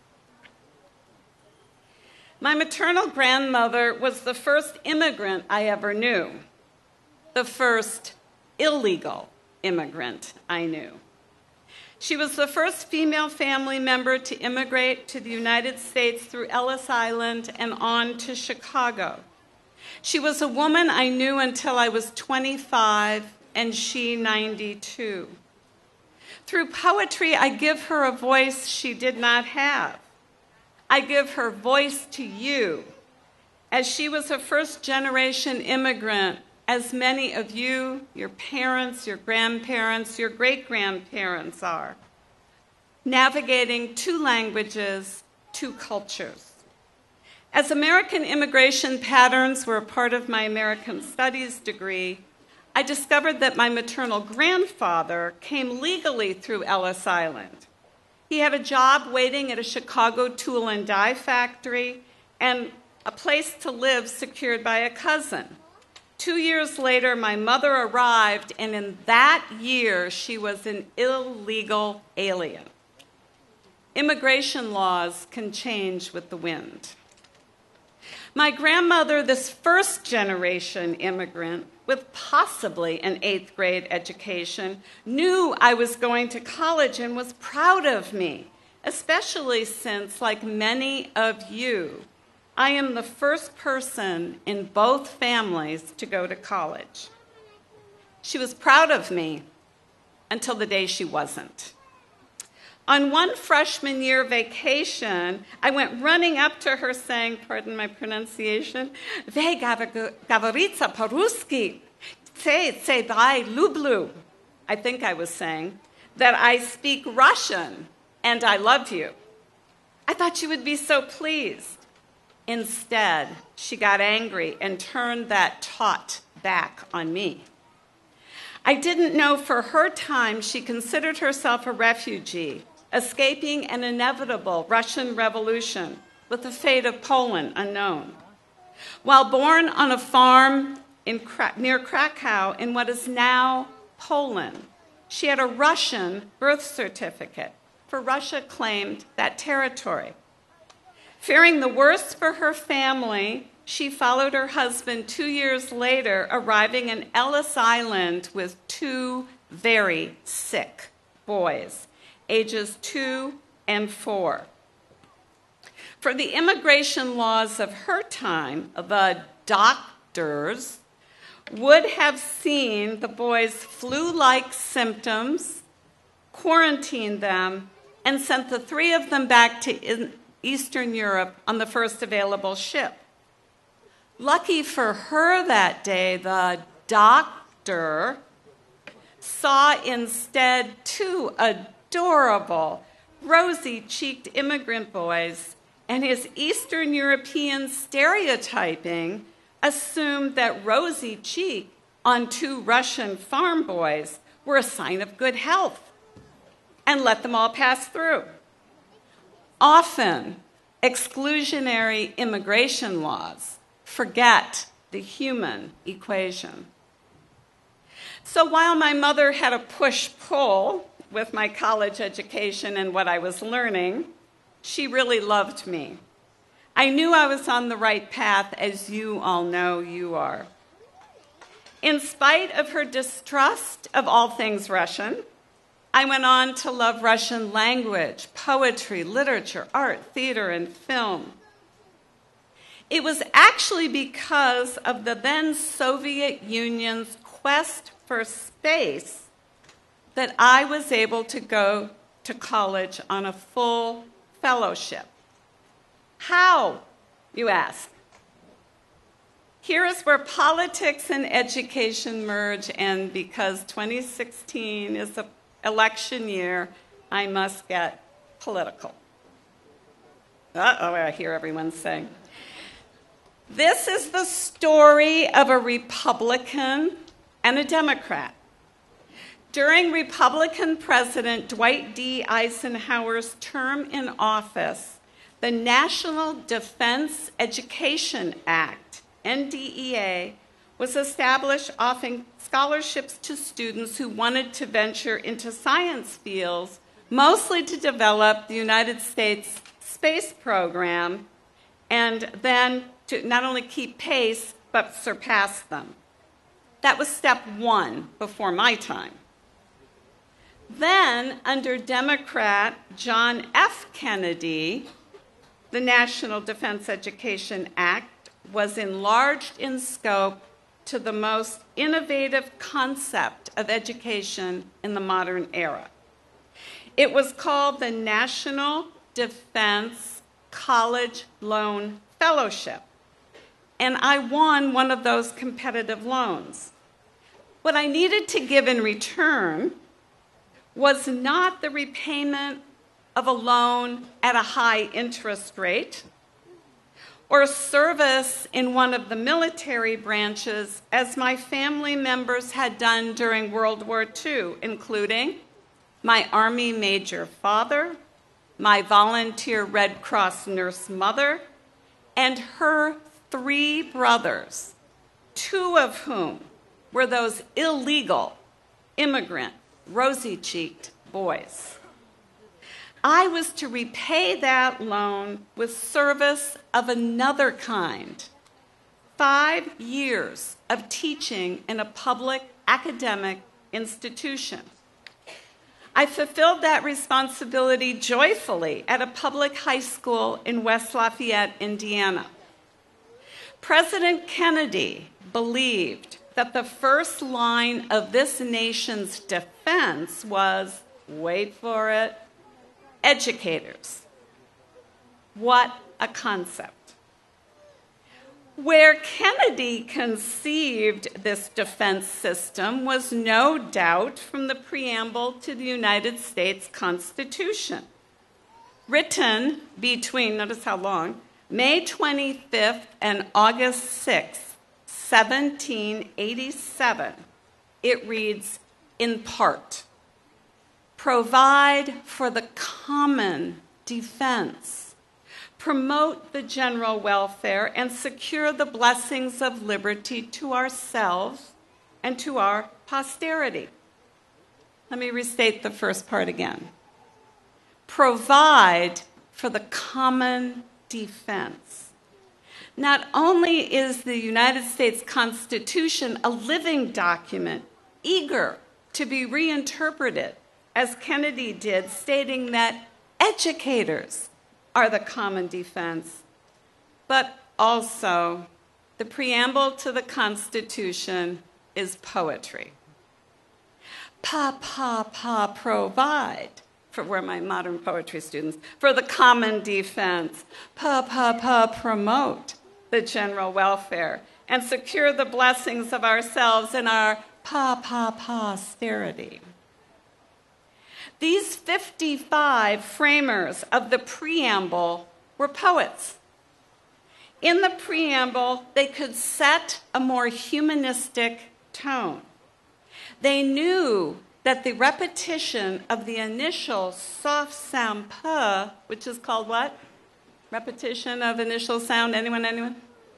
Speaker 5: My maternal grandmother was the first immigrant I ever knew, the first illegal immigrant I knew. She was the first female family member to immigrate to the United States through Ellis Island and on to Chicago. She was a woman I knew until I was 25 and she 92. Through poetry, I give her a voice she did not have. I give her voice to you, as she was a first-generation immigrant, as many of you, your parents, your grandparents, your great-grandparents are, navigating two languages, two cultures. As American immigration patterns were a part of my American Studies degree, I discovered that my maternal grandfather came legally through Ellis Island. He had a job waiting at a Chicago tool and die factory and a place to live secured by a cousin. 2 years later, my mother arrived, and in that year, she was an illegal alien. Immigration laws can change with the wind. My grandmother, this first-generation immigrant with possibly an 8th grade education, knew I was going to college and was proud of me, especially since, like many of you, I am the first person in both families to go to college. She was proud of me until the day she wasn't. On one freshman year vacation, I went running up to her saying, pardon my pronunciation, "Vy говорится по-русски, say bye, lublu." I think I was saying that I speak Russian and I love you. I thought she would be so pleased. Instead, she got angry and turned that taut back on me. I didn't know for her time she considered herself a refugee, escaping an inevitable Russian Revolution with the fate of Poland unknown. While born on a farm near Krakow in what is now Poland, She had a Russian birth certificate, for Russia claimed that territory. Fearing the worst for her family, she followed her husband 2 years later, arriving in Ellis Island with 2 very sick boys, ages 2 and 4. For the immigration laws of her time, the doctors would have seen the boys' flu-like symptoms, quarantined them, and sent the 3 of them back to Eastern Europe on the first available ship. Lucky for her that day, the doctor saw instead 2 adorable, rosy-cheeked immigrant boys, and his Eastern European stereotyping assumed that rosy cheek on 2 Russian farm boys were a sign of good health and let them all pass through. Often, exclusionary immigration laws forget the human equation. So while my mother had a push-pull with my college education and what I was learning, she really loved me. I knew I was on the right path, as you all know you are. In spite of her distrust of all things Russian, I went on to love Russian language, poetry, literature, art, theater, and film. It was actually because of the then Soviet Union's quest for space that I was able to go to college on a full fellowship. How, you ask? Here is where politics and education merge, and because 2016 is an election year, I must get political. Uh-oh, I hear everyone saying. This is the story of a Republican and a Democrat. During Republican President Dwight D. Eisenhower's term in office, the National Defense Education Act, NDEA, was established offering scholarships to students who wanted to venture into science fields, mostly to develop the United States space program, and then to not only keep pace, but surpass them. That was step 1 before my time. Then, under Democrat John F. Kennedy, the National Defense Education Act was enlarged in scope to the most innovative concept of education in the modern era. It was called the National Defense College Loan Fellowship, and I won one of those competitive loans. What I needed to give in return was not the repayment of a loan at a high interest rate, or service in one of the military branches, as my family members had done during World War II, including my Army Major father, my volunteer Red Cross nurse mother, and her 3 brothers, 2 of whom were those illegal, immigrant, rosy-cheeked boys. I was to repay that loan with service of another kind. 5 years of teaching in a public academic institution. I fulfilled that responsibility joyfully at a public high school in West Lafayette, Indiana. President Kennedy believed that the first line of this nation's defense was, wait for it, educators. What a concept. Where Kennedy conceived this defense system was no doubt from the preamble to the United States Constitution, written between, notice how long, May 25th and August 6th, 1787. It reads, in part, provide for the common defense, promote the general welfare, and secure the blessings of liberty to ourselves and to our posterity. Let me restate the first part again. Provide for the common defense. Not only is the United States Constitution a living document, eager to be reinterpreted, as Kennedy did, stating that educators are the common defense, but also the preamble to the Constitution is poetry. Provide, for where my modern poetry students, for the common defense. Promote the general welfare and secure the blessings of ourselves and our posterity. These 55 framers of the preamble were poets. In the preamble, they could set a more humanistic tone. They knew that the repetition of the initial soft sound p, which is called what? Repetition of initial sound, anyone?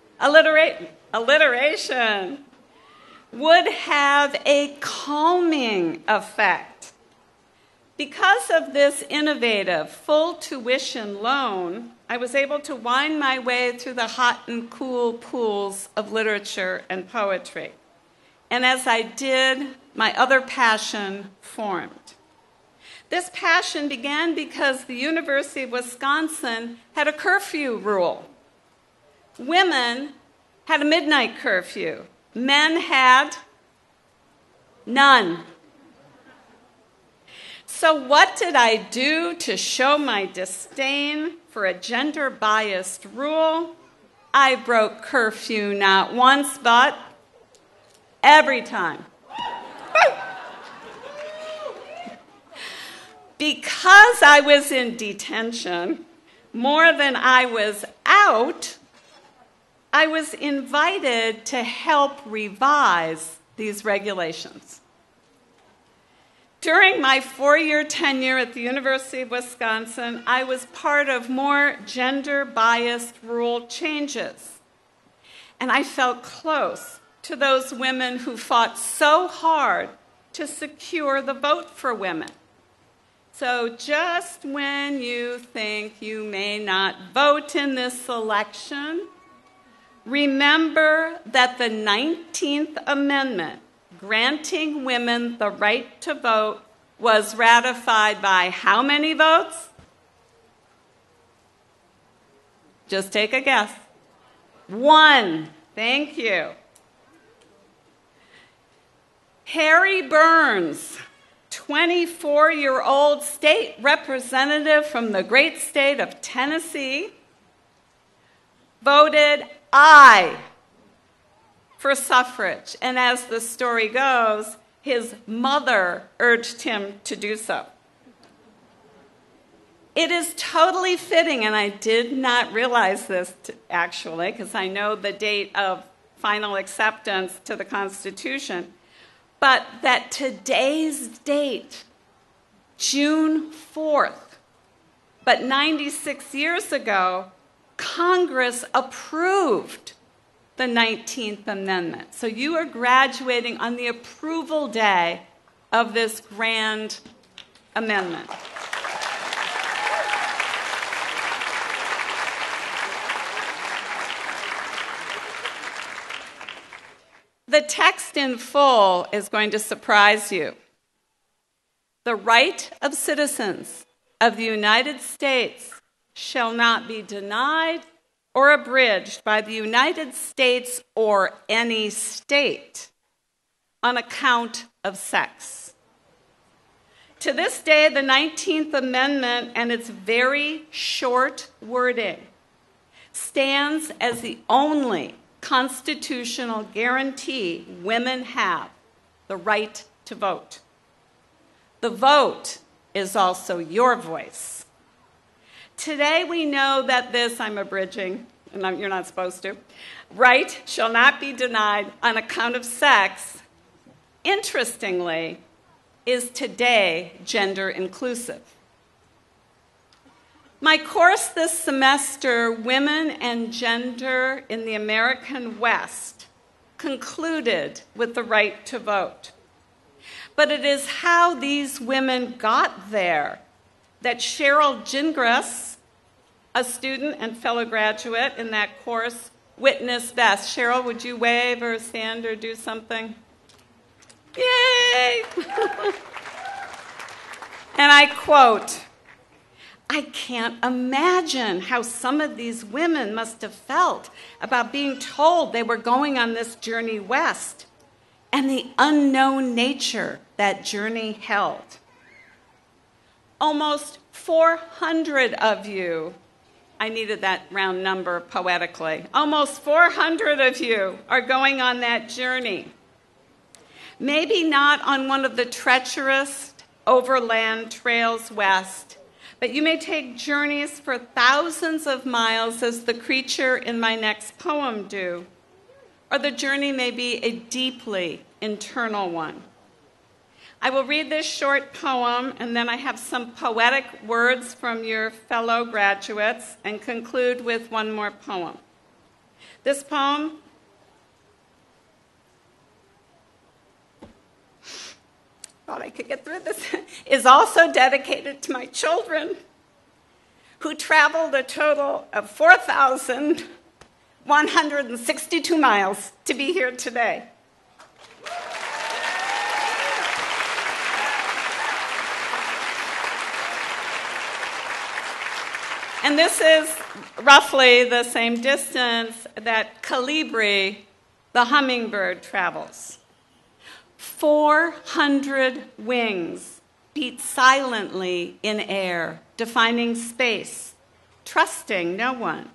Speaker 5: Alliteration, would have a calming effect. Because of this innovative full tuition loan, I was able to wind my way through the hot and cool pools of literature and poetry. And as I did, my other passion formed. This passion began because the University of Wisconsin had a curfew rule. Women had a midnight curfew. Men had none. So what did I do to show my disdain for a gender-biased rule? I broke curfew not once, but every time. Because I was in detention more than I was out, I was invited to help revise these regulations. During my 4-year tenure at the University of Wisconsin, I was part of more gender-biased rule changes. And I felt close to those women who fought so hard to secure the vote for women. So just when you think you may not vote in this election, remember that the 19th Amendment granting women the right to vote was ratified by how many votes? Just take a guess. 1. Thank you. Harry Burns, 24-year-old state representative from the great state of Tennessee, voted aye for suffrage. And as the story goes, his mother urged him to do so. It is totally fitting, and I did not realize this actually, because I know the date of final acceptance to the Constitution, but that today's date, June 4th, but 96 years ago, Congress approved the 19th Amendment. So you are graduating on the approval day of this grand amendment. The text in full is going to surprise you. The right of citizens of the United States shall not be denied or abridged by the United States or any state on account of sex. To this day, the 19th Amendment and its very short wording stands as the only constitutional guarantee women have the right to vote. The vote is also your voice. Today we know that this, I'm abridging, and you're not supposed to, right shall not be denied on account of sex, interestingly, is today gender inclusive. My course this semester, Women and Gender in the American West, concluded with the right to vote. But it is how these women got there that Cheryl Gingras, a student and fellow graduate in that course, witnessed best. Cheryl, would you wave or stand or do something? Yay! And I quote, "I can't imagine how some of these women must have felt about being told they were going on this journey west and the unknown nature that journey held." Almost 400 of you, I needed that round number poetically, almost 400 of you are going on that journey. Maybe not on one of the treacherous overland trails west, but you may take journeys for thousands of miles as the creature in my next poem do, or the journey may be a deeply internal one. I will read this short poem, and then I have some poetic words from your fellow graduates, and conclude with one more poem. This poem thought I could get through this, is also dedicated to my children who traveled a total of 4,162 miles to be here today. And this is roughly the same distance that Colibri, the hummingbird, travels. 400 wings beat silently in air, defining space, trusting no one.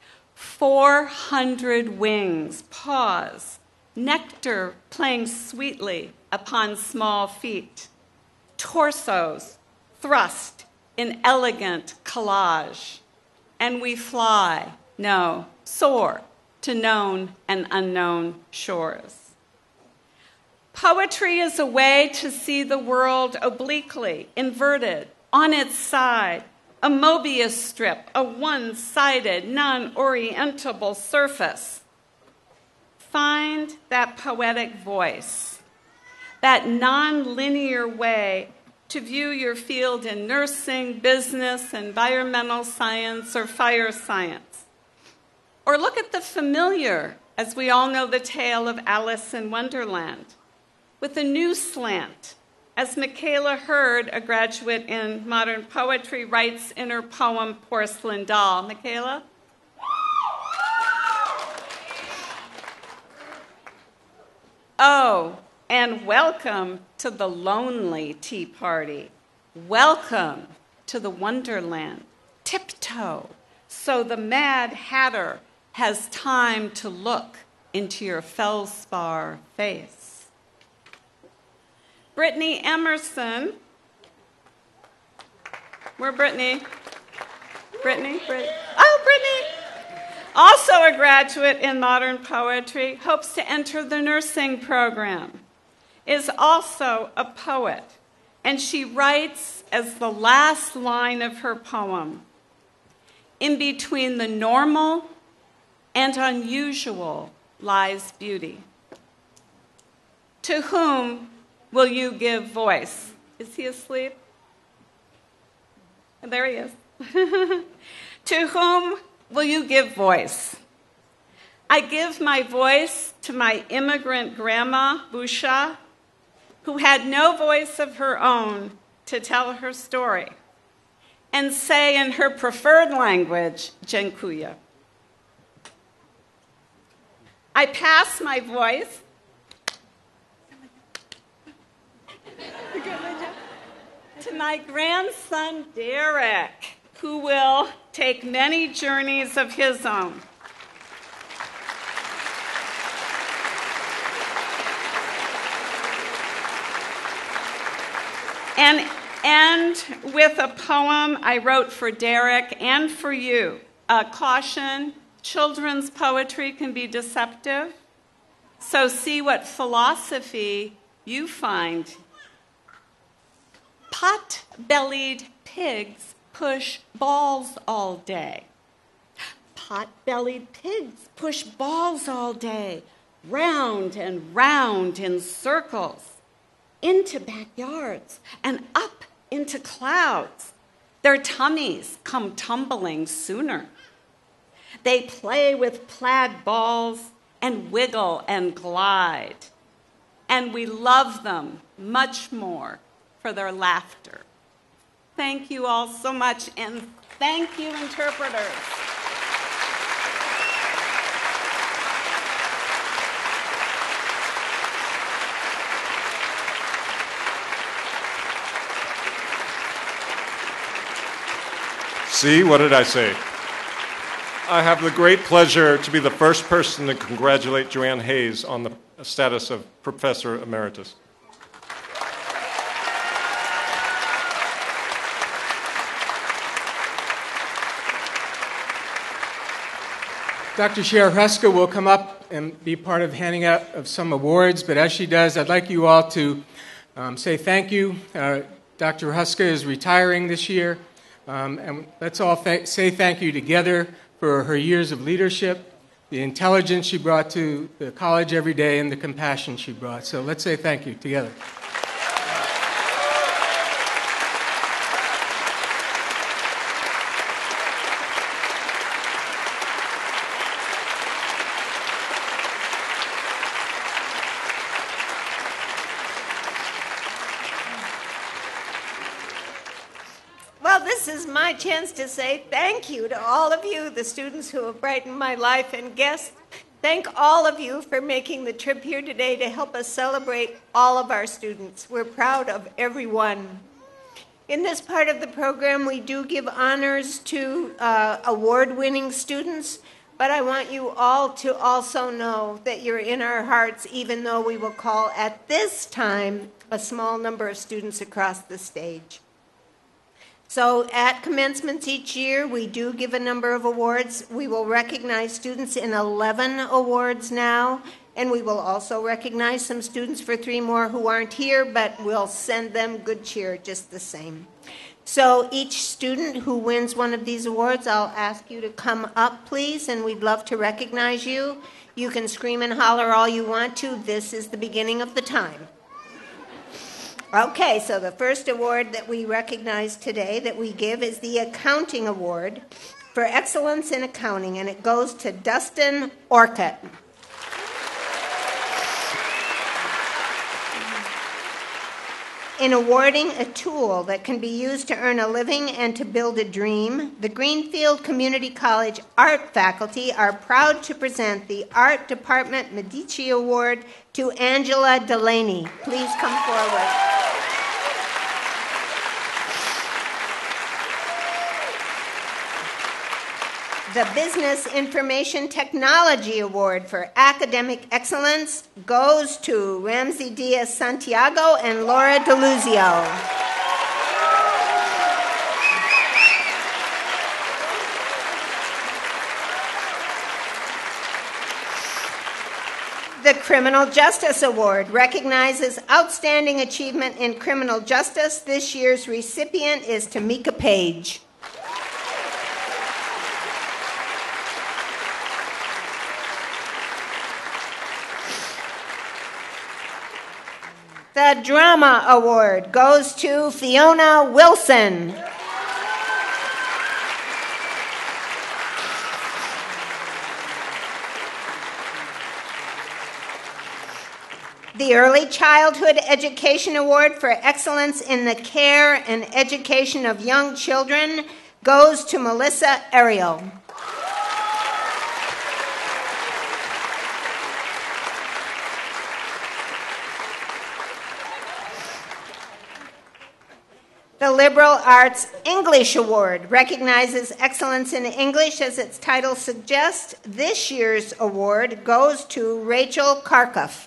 Speaker 5: 400 wings pause, nectar playing sweetly upon small feet, torsos thrust in elegant collage, and we fly, no, soar, to known and unknown shores. Poetry is a way to see the world obliquely, inverted, on its side, a Mobius strip, a one-sided, non-orientable surface. Find that poetic voice, that non-linear way to view your field in nursing, business, environmental science, or fire science. Or look at the familiar, as we all know the tale of Alice in Wonderland, with a new slant, as Michaela Hurd, a graduate in modern poetry, writes in her poem, Porcelain Doll. Michaela? Oh, and welcome to the lonely tea party. Welcome to the Wonderland. Tiptoe, so the Mad Hatter has time to look into your feldspar face. Brittany Emerson. Where Brittany? Brittany? Oh, Brittany! Also a graduate in modern poetry, hopes to enter the nursing program, is also a poet, and she writes as the last line of her poem, "In between the normal and unusual lies beauty. To whom will you give voice?" Is he asleep? There he is. To whom will you give voice? I give my voice to my immigrant grandma, Busha, who had no voice of her own to tell her story, and say in her preferred language, Jenkuya. I pass my voice to my grandson, Derek, who will take many journeys of his own. And end with a poem I wrote for Derek and for you. Caution, children's poetry can be deceptive, so see what philosophy you find. Pot-bellied pigs push balls all day. Pot-bellied pigs push balls all day, round and round in circles. into backyards and up into clouds. Their tummies come tumbling sooner. They play with plaid balls and wiggle and glide. And we love them much more for their laughter. Thank you all so much, and thank you, interpreters.
Speaker 4: See, what did I say? I have the great pleasure to be the first person to congratulate Joanne Hayes on the status of Professor Emeritus.
Speaker 1: Dr. Cher Huska will come up and be part of handing out of some awards, but as she does, I'd like you all to say thank you. Dr. Huska is retiring this year, and let's all say thank you together for her years of leadership, the intelligence she brought to the college every day, and the compassion she brought. So let's say thank you together.
Speaker 6: This is my chance to say thank you to all of you, the students who have brightened my life, and guests. Thank all of you for making the trip here today to help us celebrate all of our students. We're proud of everyone. In this part of the program, we do give honors to award-winning students, but I want you all to also know that you're in our hearts, even though we will call at this time a small number of students across the stage. So at commencements each year, we do give a number of awards. We will recognize students in 11 awards now, and we will also recognize some students for 3 more who aren't here, but we'll send them good cheer just the same. So each student who wins one of these awards, I'll ask you to come up, please, and we'd love to recognize you. You can scream and holler all you want to. This is the beginning of the time. Okay, so the first award that we recognize today that we give is the Accounting Award for Excellence in Accounting, and it goes to Dustin Orcutt. In awarding a tool that can be used to earn a living and to build a dream, the Greenfield Community College art faculty are proud to present the Art Department Medici Award to Angela Delaney. Please come forward. The Business Information Technology Award for Academic Excellence goes to Ramsey Diaz Santiago and Laura DeLuzio. The Criminal Justice Award recognizes outstanding achievement in criminal justice. This year's recipient is Tamika Page. The Drama Award goes to Fiona Wilson. The Early Childhood Education Award for Excellence in the Care and Education of Young Children goes to Melissa Ariel. The Liberal Arts English Award recognizes excellence in English as its title suggests. This year's award goes to Rachel Karkoff.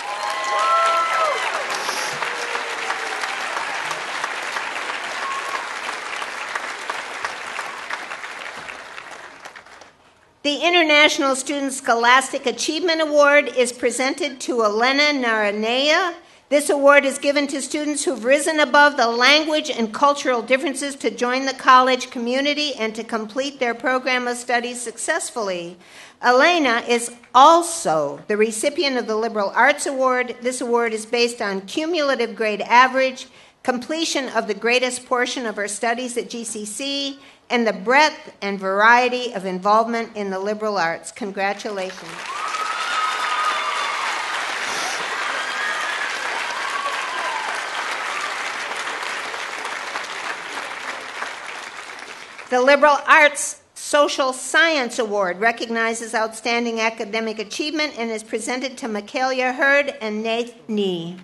Speaker 6: The International Student Scholastic Achievement Award is presented to Elena Naranea. This award is given to students who've risen above the language and cultural differences to join the college community and to complete their program of studies successfully. Elena is also the recipient of the Liberal Arts Award. This award is based on cumulative grade average, completion of the greatest portion of her studies at GCC, and the breadth and variety of involvement in the liberal arts. Congratulations. The Liberal Arts Social Science Award recognizes outstanding academic achievement and is presented to Michaela Hurd and Nate Nee.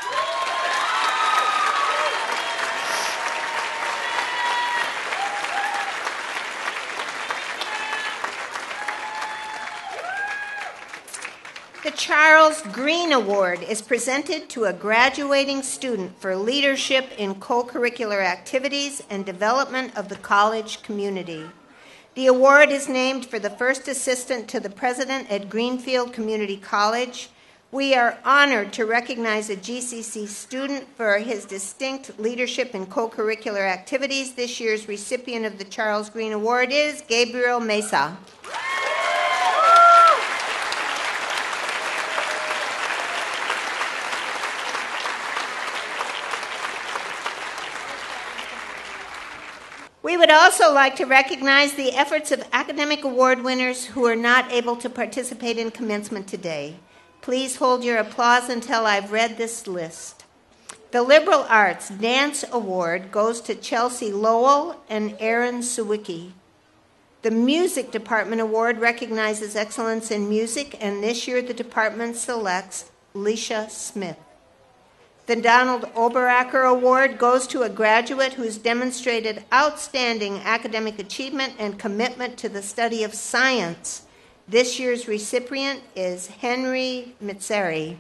Speaker 6: The Charles Green Award is presented to a graduating student for leadership in co-curricular activities and development of the college community. The award is named for the first assistant to the president at Greenfield Community College. We are honored to recognize a GCC student for his distinct leadership in co-curricular activities. This year's recipient of the Charles Green Award is Gabriel Mesa. We would also like to recognize the efforts of academic award winners who are not able to participate in commencement today. Please hold your applause until I've read this list. The Liberal Arts Dance Award goes to Chelsea Lowell and Aaron Sawicki. The Music Department Award recognizes excellence in music, and this year the department selects Leisha Smith. The Donald Oberacker Award goes to a graduate who's demonstrated outstanding academic achievement and commitment to the study of science. This year's recipient is Henry Mitzeri.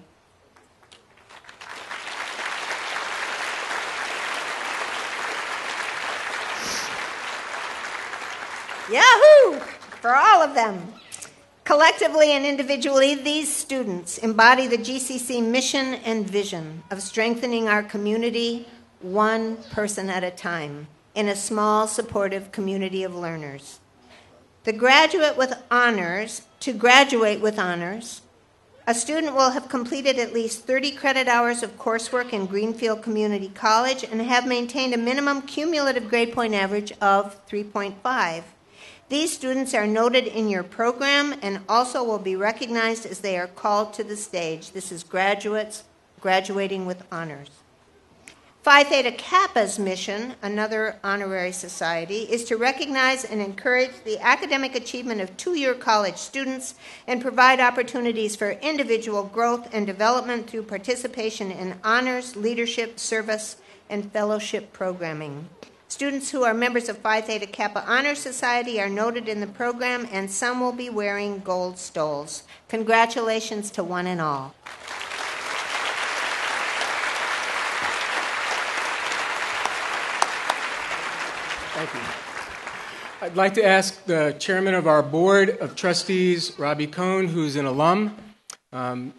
Speaker 6: Yahoo! For all of them. Collectively and individually, these students embody the GCC mission and vision of strengthening our community one person at a time in a small, supportive community of learners. To graduate with honors, a student will have completed at least 30 credit hours of coursework in Greenfield Community College and have maintained a minimum cumulative grade point average of 3.5. These students are noted in your program and also will be recognized as they are called to the stage. This is graduates graduating with honors. Phi Theta Kappa's mission, another honorary society, is to recognize and encourage the academic achievement of two-year college students and provide opportunities for individual growth and development through participation in honors, leadership, service, and fellowship programming. Students who are members of Phi Theta Kappa Honor Society are noted in the program, and some will be wearing gold stoles. Congratulations to one and all.
Speaker 1: Thank you. I'd like to ask the chairman of our board of trustees, Robbie Cohn, who's an alum. The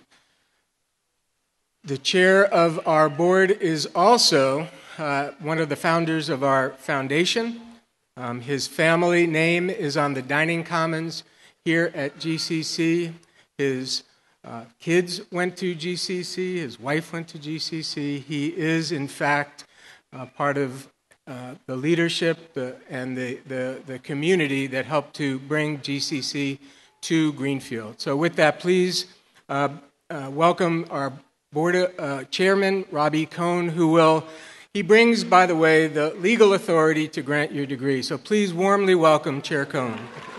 Speaker 1: chair of our board is also one of the founders of our foundation. His family name is on the dining commons here at GCC. His kids went to GCC. His wife went to GCC. He is, in fact, part of the leadership and the community that helped to bring GCC to Greenfield. So with that, please welcome our board chairman, Robbie Cohn, he brings, by the way, the legal authority to grant your degree. So please warmly welcome Chair Cohn.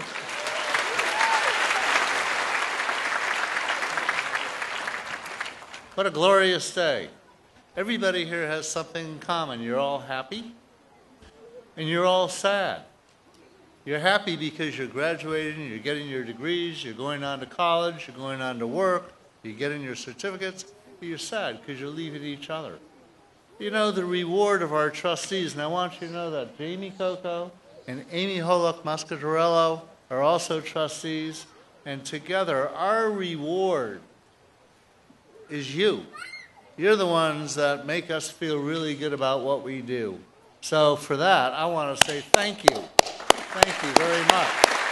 Speaker 7: What a glorious day. Everybody here has something in common. You're all happy, and you're all sad. You're happy because you're graduating, you're getting your degrees, you're going on to college, you're going on to work, you're getting your certificates, but you're sad because you're leaving each other. You know, the reward of our trustees, and I want you to know that Jamie Coco and Amy Holok-Mascatorello are also trustees, and together our reward is you. You're the ones that make us feel really good about what we do. So for that, I want to say thank you. Thank you very much.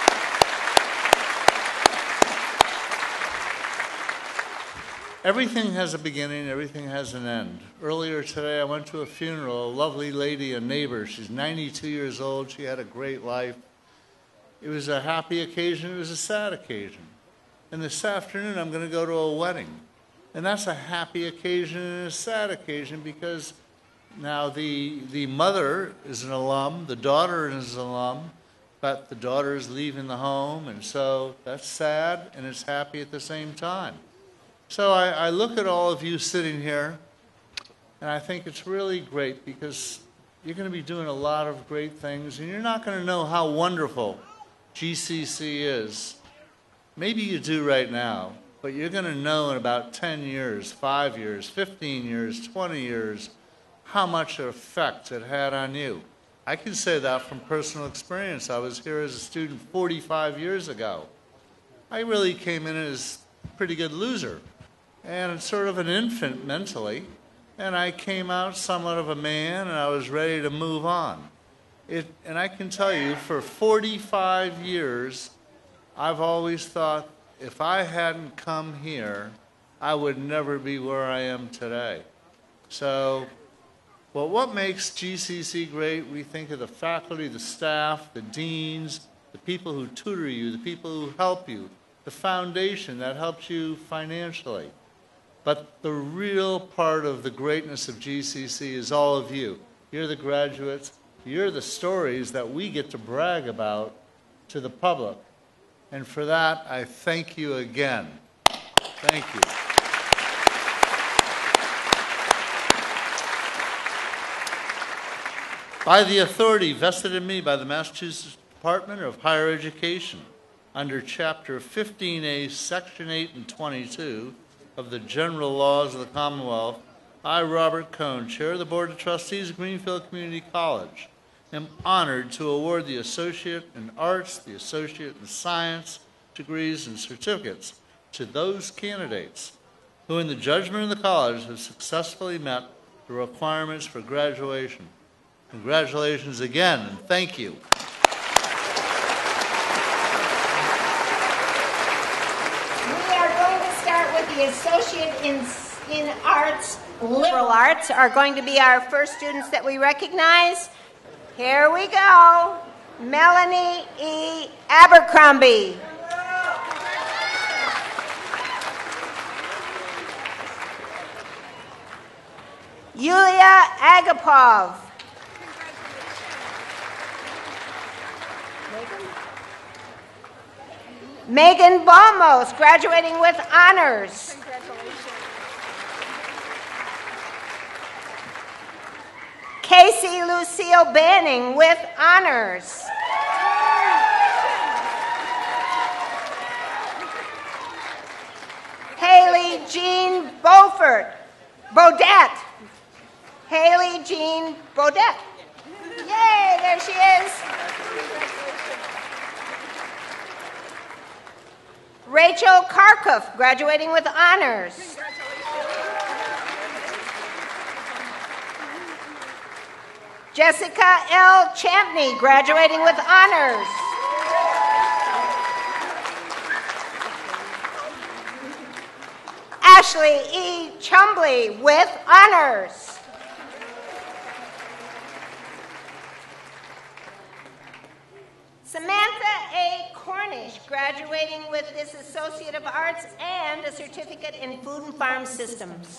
Speaker 7: Everything has a beginning, everything has an end. Earlier today, I went to a funeral, a lovely lady, a neighbor. She's 92 years old. She had a great life. It was a happy occasion. It was a sad occasion. And this afternoon, I'm going to go to a wedding. And that's a happy occasion and a sad occasion because now the mother is an alum, the daughter is an alum, but the daughter is leaving the home, and so that's sad and it's happy at the same time. So I look at all of you sitting here, and I think it's really great because you're going to be doing a lot of great things, and you're not going to know how wonderful GCC is. Maybe you do right now, but you're going to know in about 10 years, 5 years, 15 years, 20 years, how much effect it had on you. I can say that from personal experience. I was here as a student 45 years ago. I really came in as a pretty good loser and sort of an infant mentally, and I came out somewhat of a man, and I was ready to move on. And I can tell you, for 45 years, I've always thought, if I hadn't come here, I would never be where I am today. So, well, what makes GCC great? We think of the faculty, the staff, the deans, the people who tutor you, the people who help you, the foundation that helps you financially. But the real part of the greatness of GCC is all of you. You're the graduates. You're the stories that we get to brag about to the public. And for that, I thank you again. Thank you. By the authority vested in me by the Massachusetts Department of Higher Education, under Chapter 15A, Section 8 and 22 of the General Laws of the Commonwealth, I, Robert Cohn, Chair of the Board of Trustees of Greenfield Community College, am honored to award the Associate in Arts, the Associate in Science degrees and certificates to those candidates who, in the judgment of the college, have successfully met the requirements for graduation. Congratulations again, and thank you.
Speaker 6: We are going to start with the Associate in Arts, Liberal Arts, are going to be our first students that we recognize. Here we go. Melanie E. Abercrombie. Yulia Agapov. Megan Balmos, graduating with honors. Casey Lucille Banning with honors. Haley Jean Bodette. Haley Jean Bodette. Yay, there she is. Rachel Karkoff, graduating with honors. Jessica L. Champney, graduating with honors. Ashley E. Chumbley with honors. Samantha A. Cornish, graduating with this Associate of Arts and a certificate in Food and Farm Systems.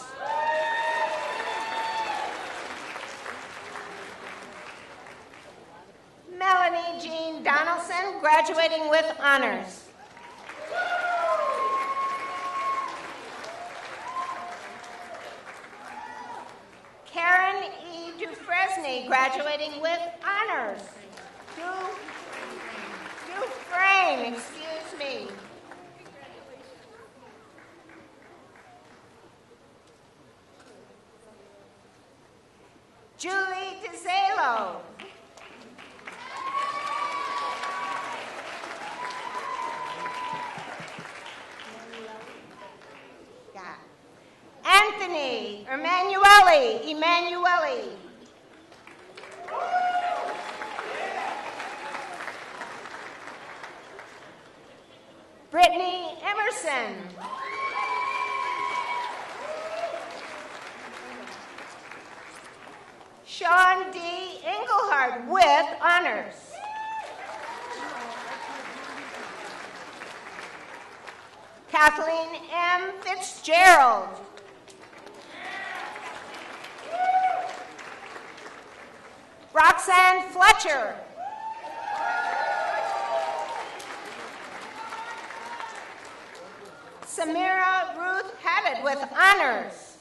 Speaker 6: Melanie Jean Donaldson, graduating with honors. Karen E. Dufresne, graduating with honors. Dufresne, excuse me. Julie DeZalo. Anthony Emanuele. Brittany Emerson. Sean D. Engelhardt with honors. Kathleen M. Fitzgerald. Roxanne Fletcher. Samira Ruth Pettit with honors.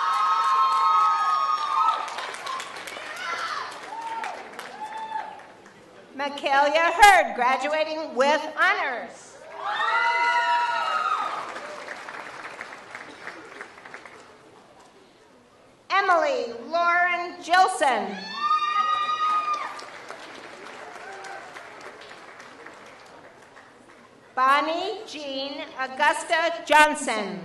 Speaker 6: Michaelia Hurd, graduating with honors. Emily Lauren Gilson. Bonnie Jean Augusta Johnson.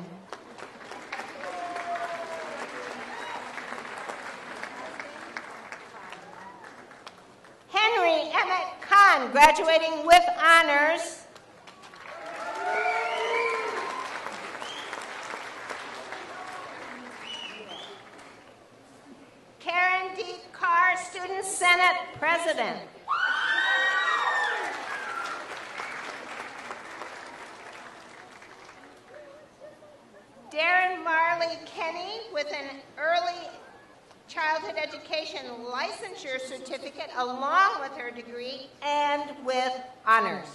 Speaker 6: Henry Emmett Kahn, graduating with honors. Karen D. Carr, Student Senate President. Darren Marley Kenny with an early childhood education licensure certificate along with her degree and with honors.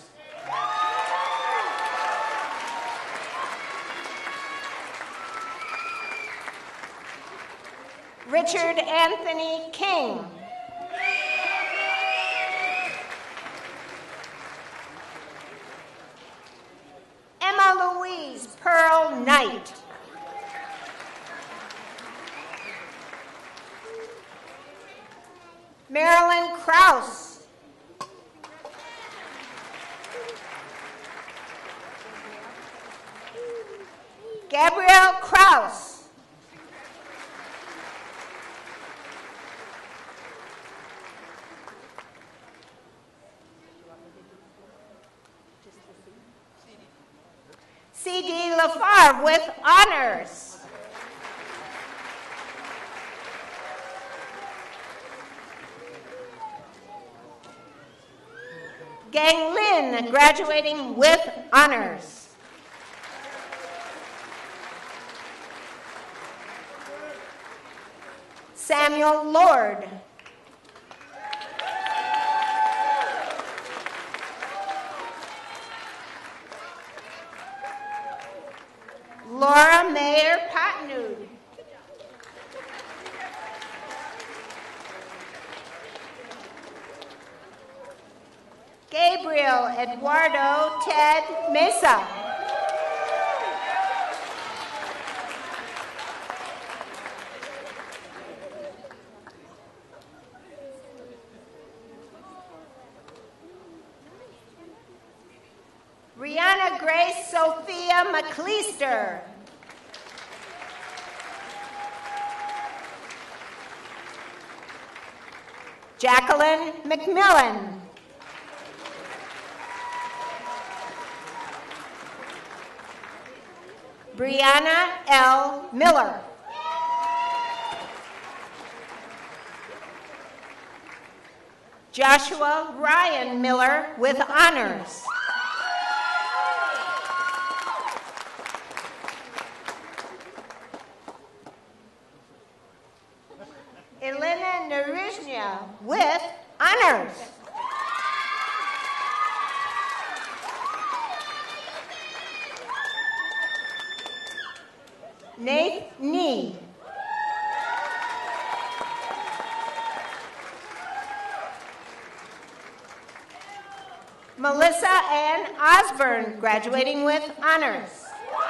Speaker 6: Richard Anthony King. Emma Louise Pearl Knight. Marilyn Krause. Gabrielle Krause. C.D. LaFarve with honors. Gang Lin, graduating with honors. Samuel Lord. Laura Mayer Patnud. Gabriel Eduardo Ted Mesa. Rihanna Grace Sophia McLeister. Jacqueline McMillan. Brianna L. Miller. Joshua Ryan Miller with honors. Elena Narizhnya with honors. Nate Nee. Melissa Ann Osborne, graduating with honors.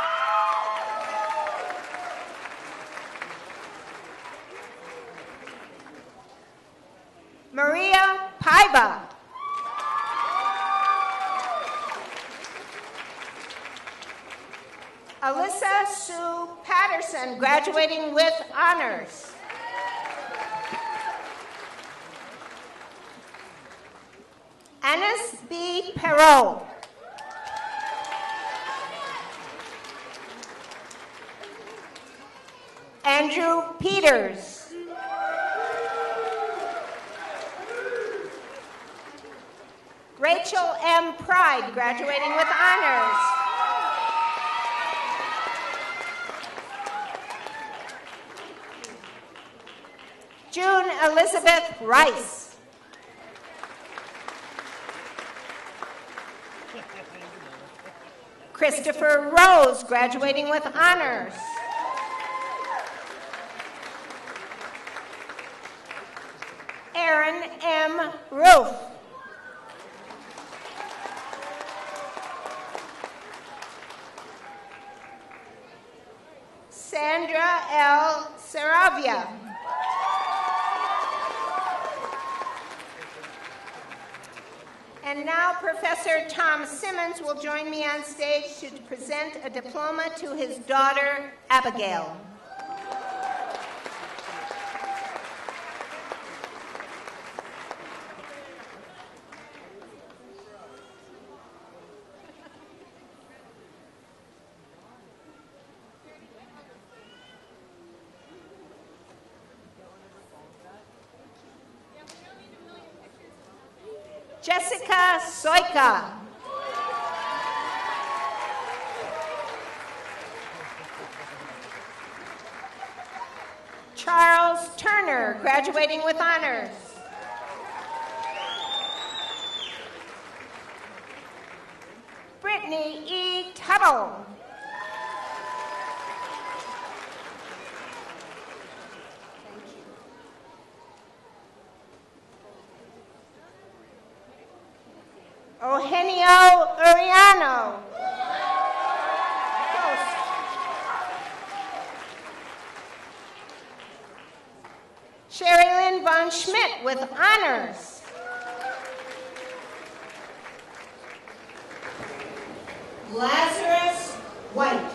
Speaker 6: Maria Paiva. Alyssa Sue Patterson, graduating with honors. Anis B. Perot. Andrew Peters. Rachel M. Pride, graduating with honors. June Elizabeth Rice. Christopher Rose, graduating with honors. Aaron M. Roof. Sandra L. Saravia. And now Professor Tom Simmons will join me on stage to present a diploma to his daughter, Abigail. Jessica Soika. Charles Turner, graduating with honors. Brittany E. Tuttle. Eugenio Uriano. Sherry Lynn Von Schmidt with honors. Lazarus White.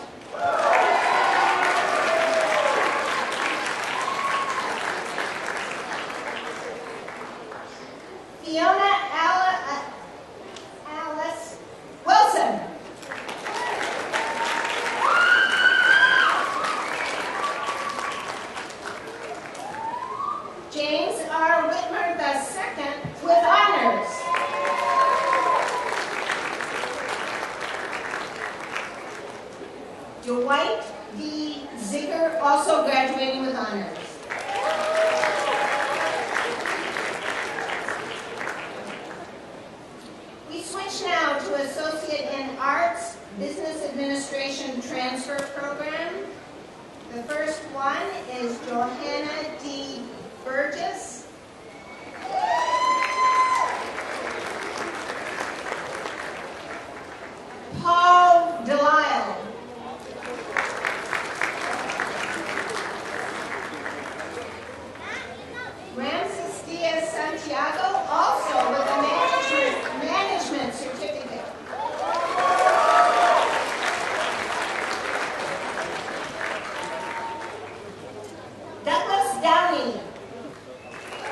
Speaker 6: Fiona Alice Wilson. James R. Whitmer II with honors. Dwight D. Zicker, also graduating with honors. We switch now to Associate in Arts Business Administration Transfer Program. The first one is Johanna D. Burgess. Paul Delisle. Ramses Diaz Santiago, also with a management certificate. Douglas Downey.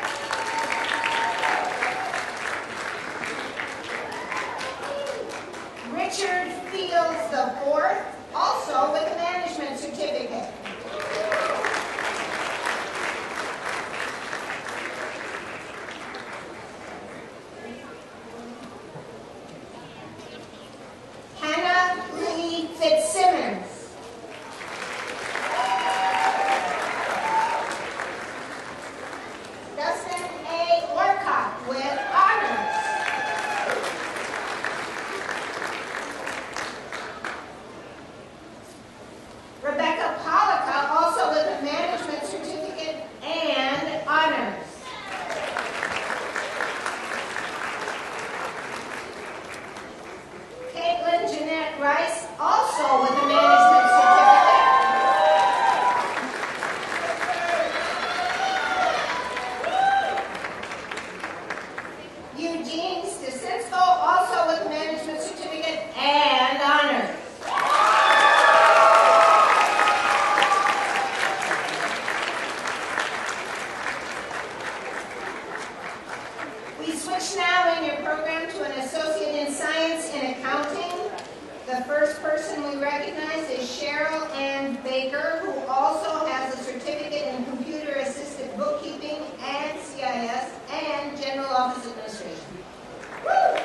Speaker 6: Baker, who also has a certificate in computer-assisted bookkeeping and CIS and general office administration. Woo!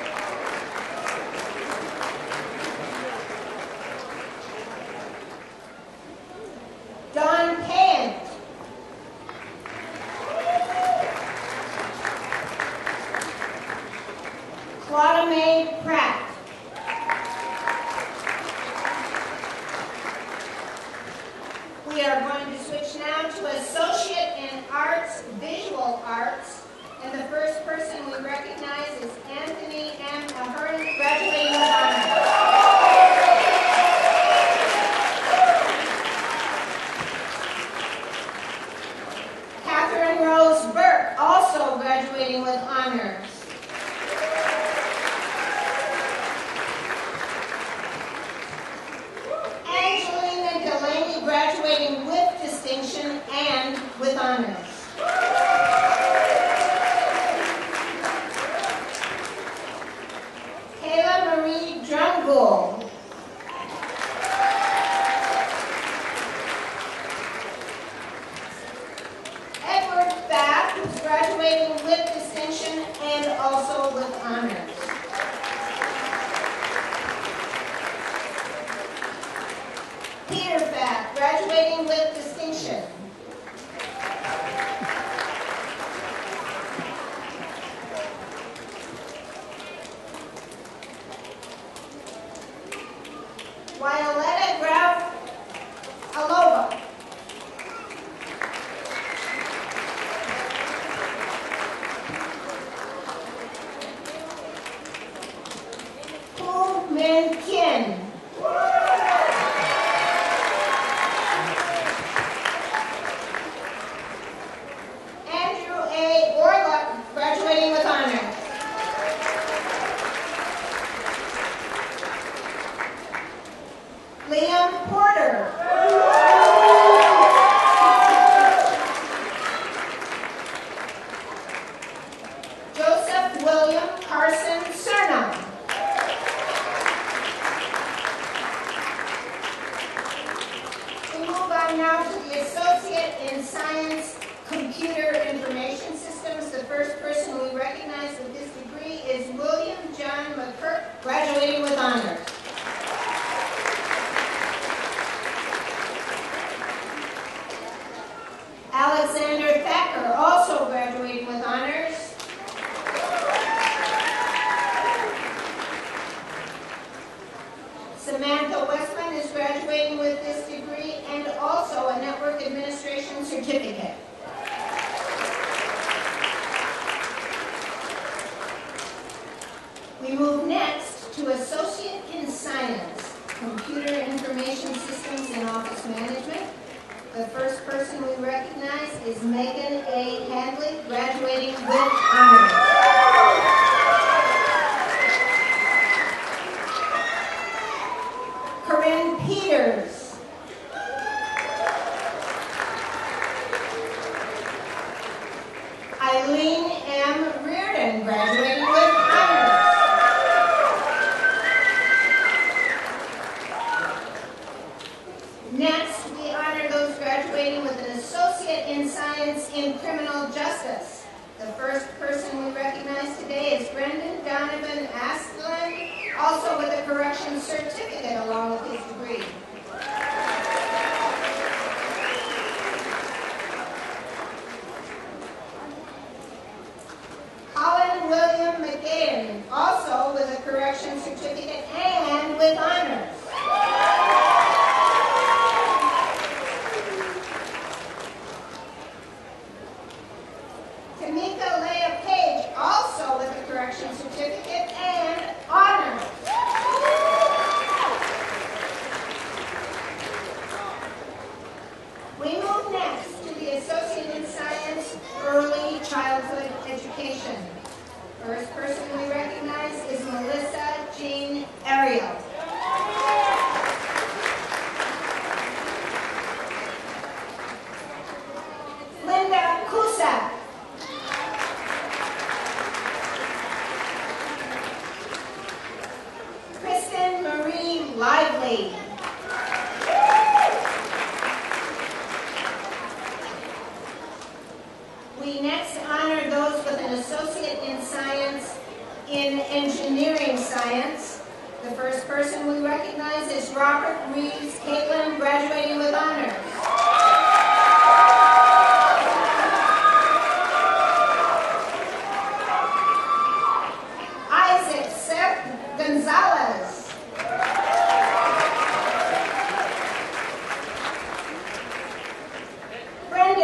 Speaker 6: Don Pant. Claudia May Pratt. We are going to switch now to Associate in Arts, Visual Arts, and the first person we recognize is Anthony M. Ahern, graduating with honors. Catherine Rose Burke, also graduating with honors. Angelina Delaney, graduating with distinction and with honors. Kayla Marie Drumgool. Edward Bath, who's graduating with distinction and also with honors. Peter Bath, graduating with distinction. Violetta Graf Alova. Pu Min Kin. Andrew A. Orlock, graduating with honors. Liam Porter. Joseph William Carson Cerna. We move on now to the Associate in Science Computer Information Systems. The first person we recognize with this degree is William John McCurk, graduating with honors. Alexander Thacker, also graduating with honors. Samantha Westman is graduating with this degree and also a network administration certificate. We move next to Associate in Science, Computer Information Systems and Office Management. The first person we recognize is Megan A. Hadley, graduating with honors. Corinne Peters. Eileen M. Reardon, graduating with honors. Next, we honor those graduating with an Associate in Science in Criminal Justice. The first person we recognize today is Brendan Donovan Astlin, also with a corrections certificate along with his degree. Colin William McGinn, also with a corrections certificate and with honors. Tamika Leah Page, also with a corrections certificate and honors.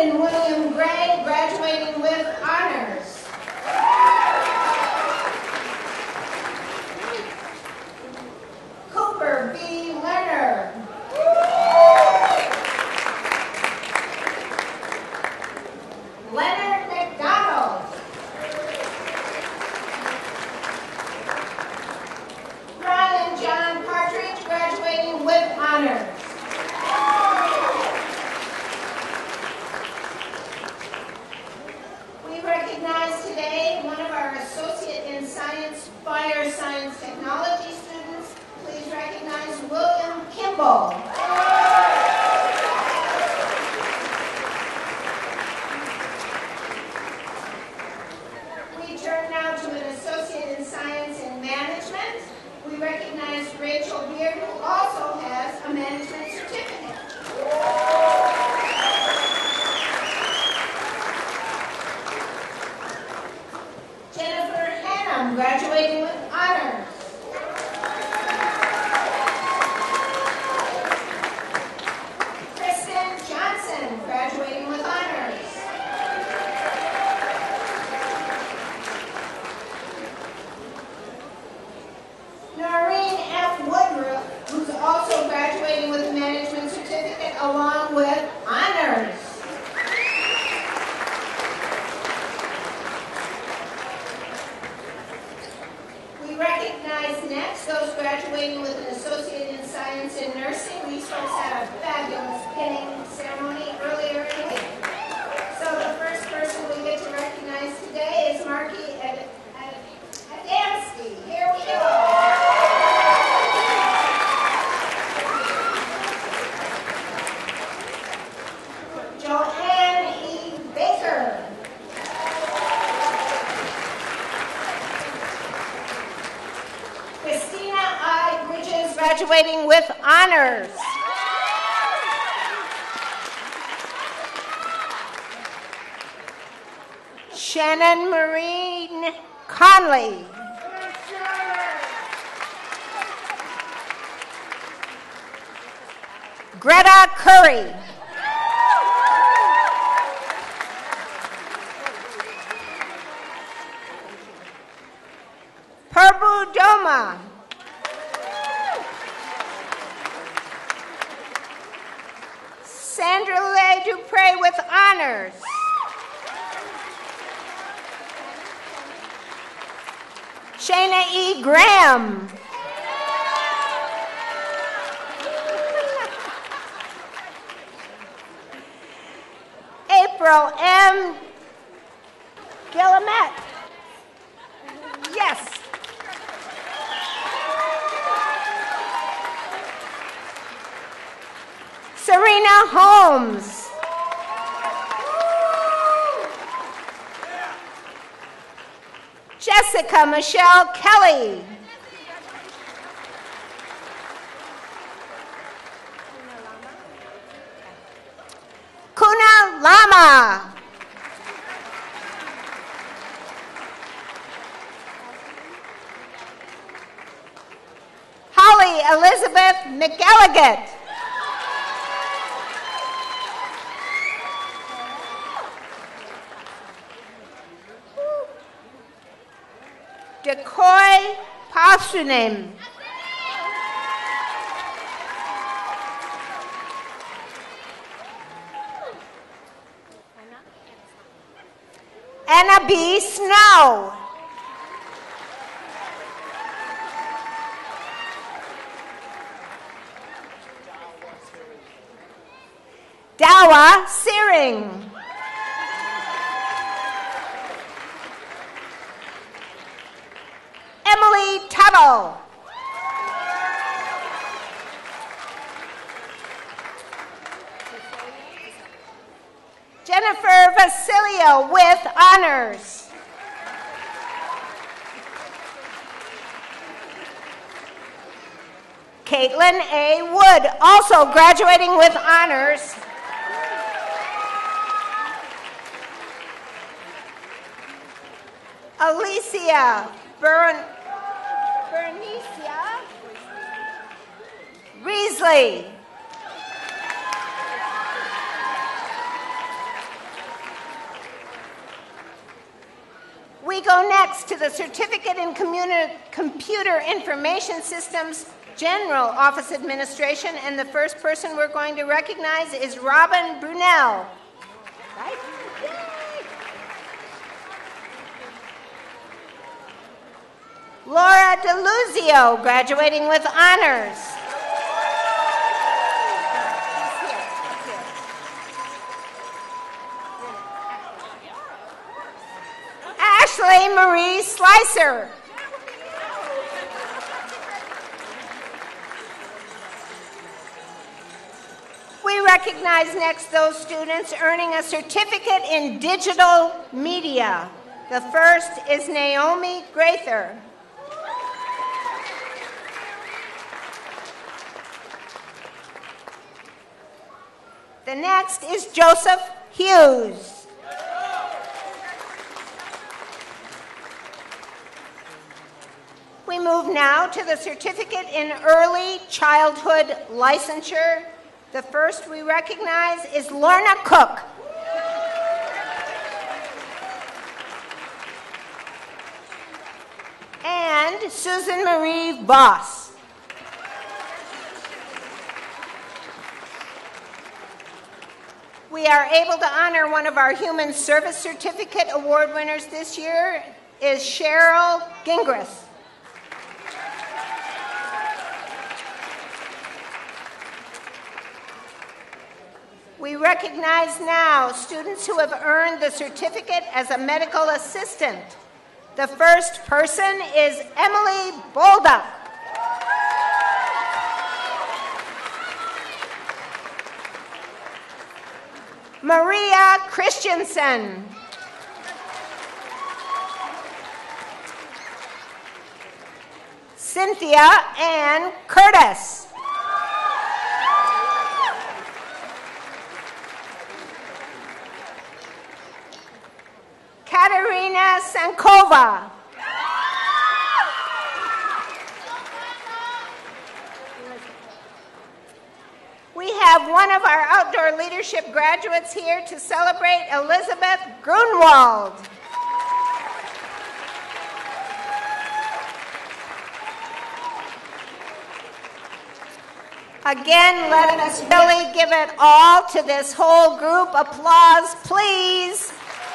Speaker 6: Brandon William Gray, graduating with honors. Cooper B. Lerner. Leonard McDonald. Ryan John Partridge, graduating with honors. We recognize today one of our Associate in Science, Fire Science Technology students. Please recognize William Kimball. We turn now to an Associate in Science and Management. We recognize Rachel Beard, who also has a management certificate. Jennifer Hannum, graduating with honors. Kristen Johnson, graduating with honors. Noreen F. Woodruff, who's also graduating with a management certificate along with honors. We recognize next those graduating with an Associate in Science in Nursing. These folks had a fabulous pinning ceremony earlier in the week. So the first person we get to recognize today is Marky Adamski. Here we go. Joanne E. Baker. Christina I. Bridges, graduating with honors. Shannon Marine Conley. Greta Curry. Prabhu Doma. Sandra Le Dupre with honors. Shayna E. Graham. April M. Guillemette. Yes. Serena Holmes. Jessica Michelle Kelly. Kuna Lama. Holly Elizabeth McElligott. Decoy Pastunim. Anna B. Snow. Dawa Searing. Emily Tuttle. Jennifer Vasilio with honors. Caitlin A. Wood, also graduating with honors. Alicia Bernicia Reesley. go next to the Certificate in Computer Information Systems General Office Administration, and the first person we're going to recognize is Robin Brunel. Right? Laura DeLuzio, graduating with honors. Ashley Marie Slicer. We recognize next those students earning a certificate in digital media. The first is Naomi Grather. The next is Joseph Hughes. We move now to the Certificate in Early Childhood Licensure. The first we recognize is Lorna Cook. And Susan Marie Voss. We are able to honor one of our Human Service Certificate Award winners this year is Cheryl Gingras. We recognize now students who have earned the certificate as a medical assistant. The first person is Emily Boldup. Maria Christensen. Cynthia Ann Curtis. Katerina Sankova. We have one of our outdoor leadership graduates here to celebrate, Elizabeth Grunwald. Again, let us really give it all to this whole group. Applause, please.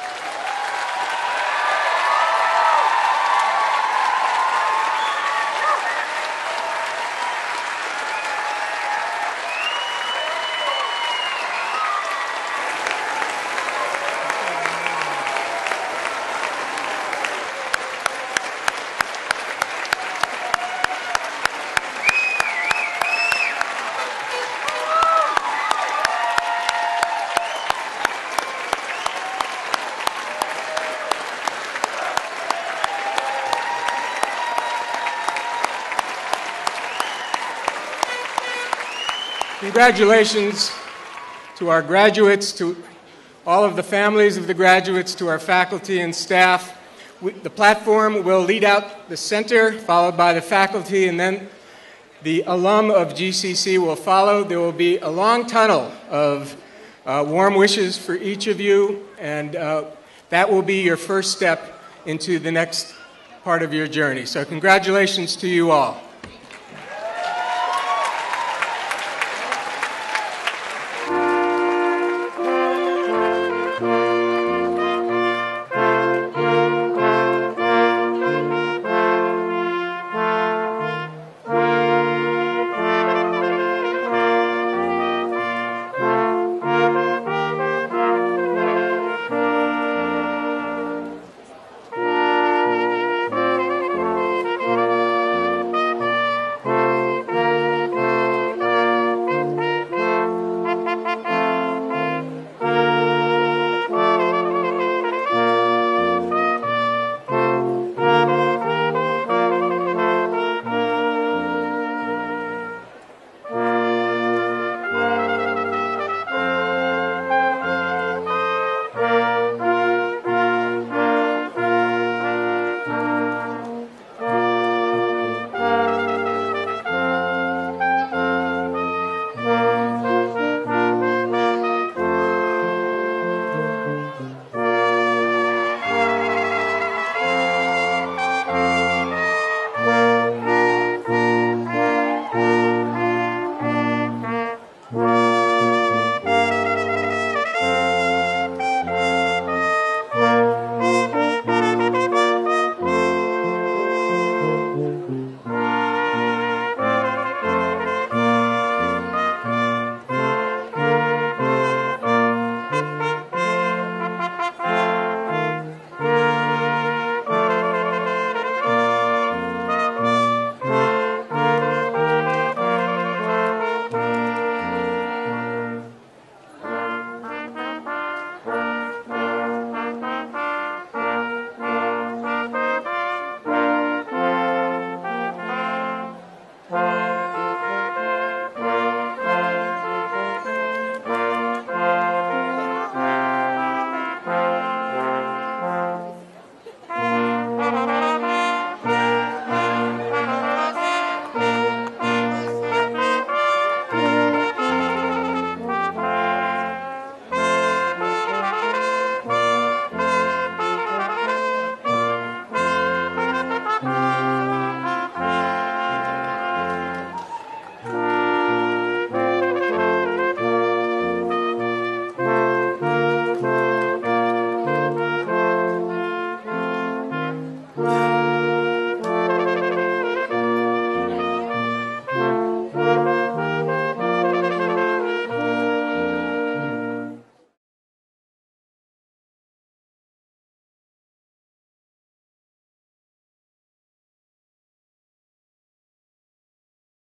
Speaker 1: Congratulations to our graduates, to all of the families of the graduates, to our faculty and staff. The platform will lead out the center, followed by the faculty, and then the alum of GCC will follow. There will be a long tunnel of warm wishes for each of you, and that will be your first step into the next part of your journey. So congratulations to you all.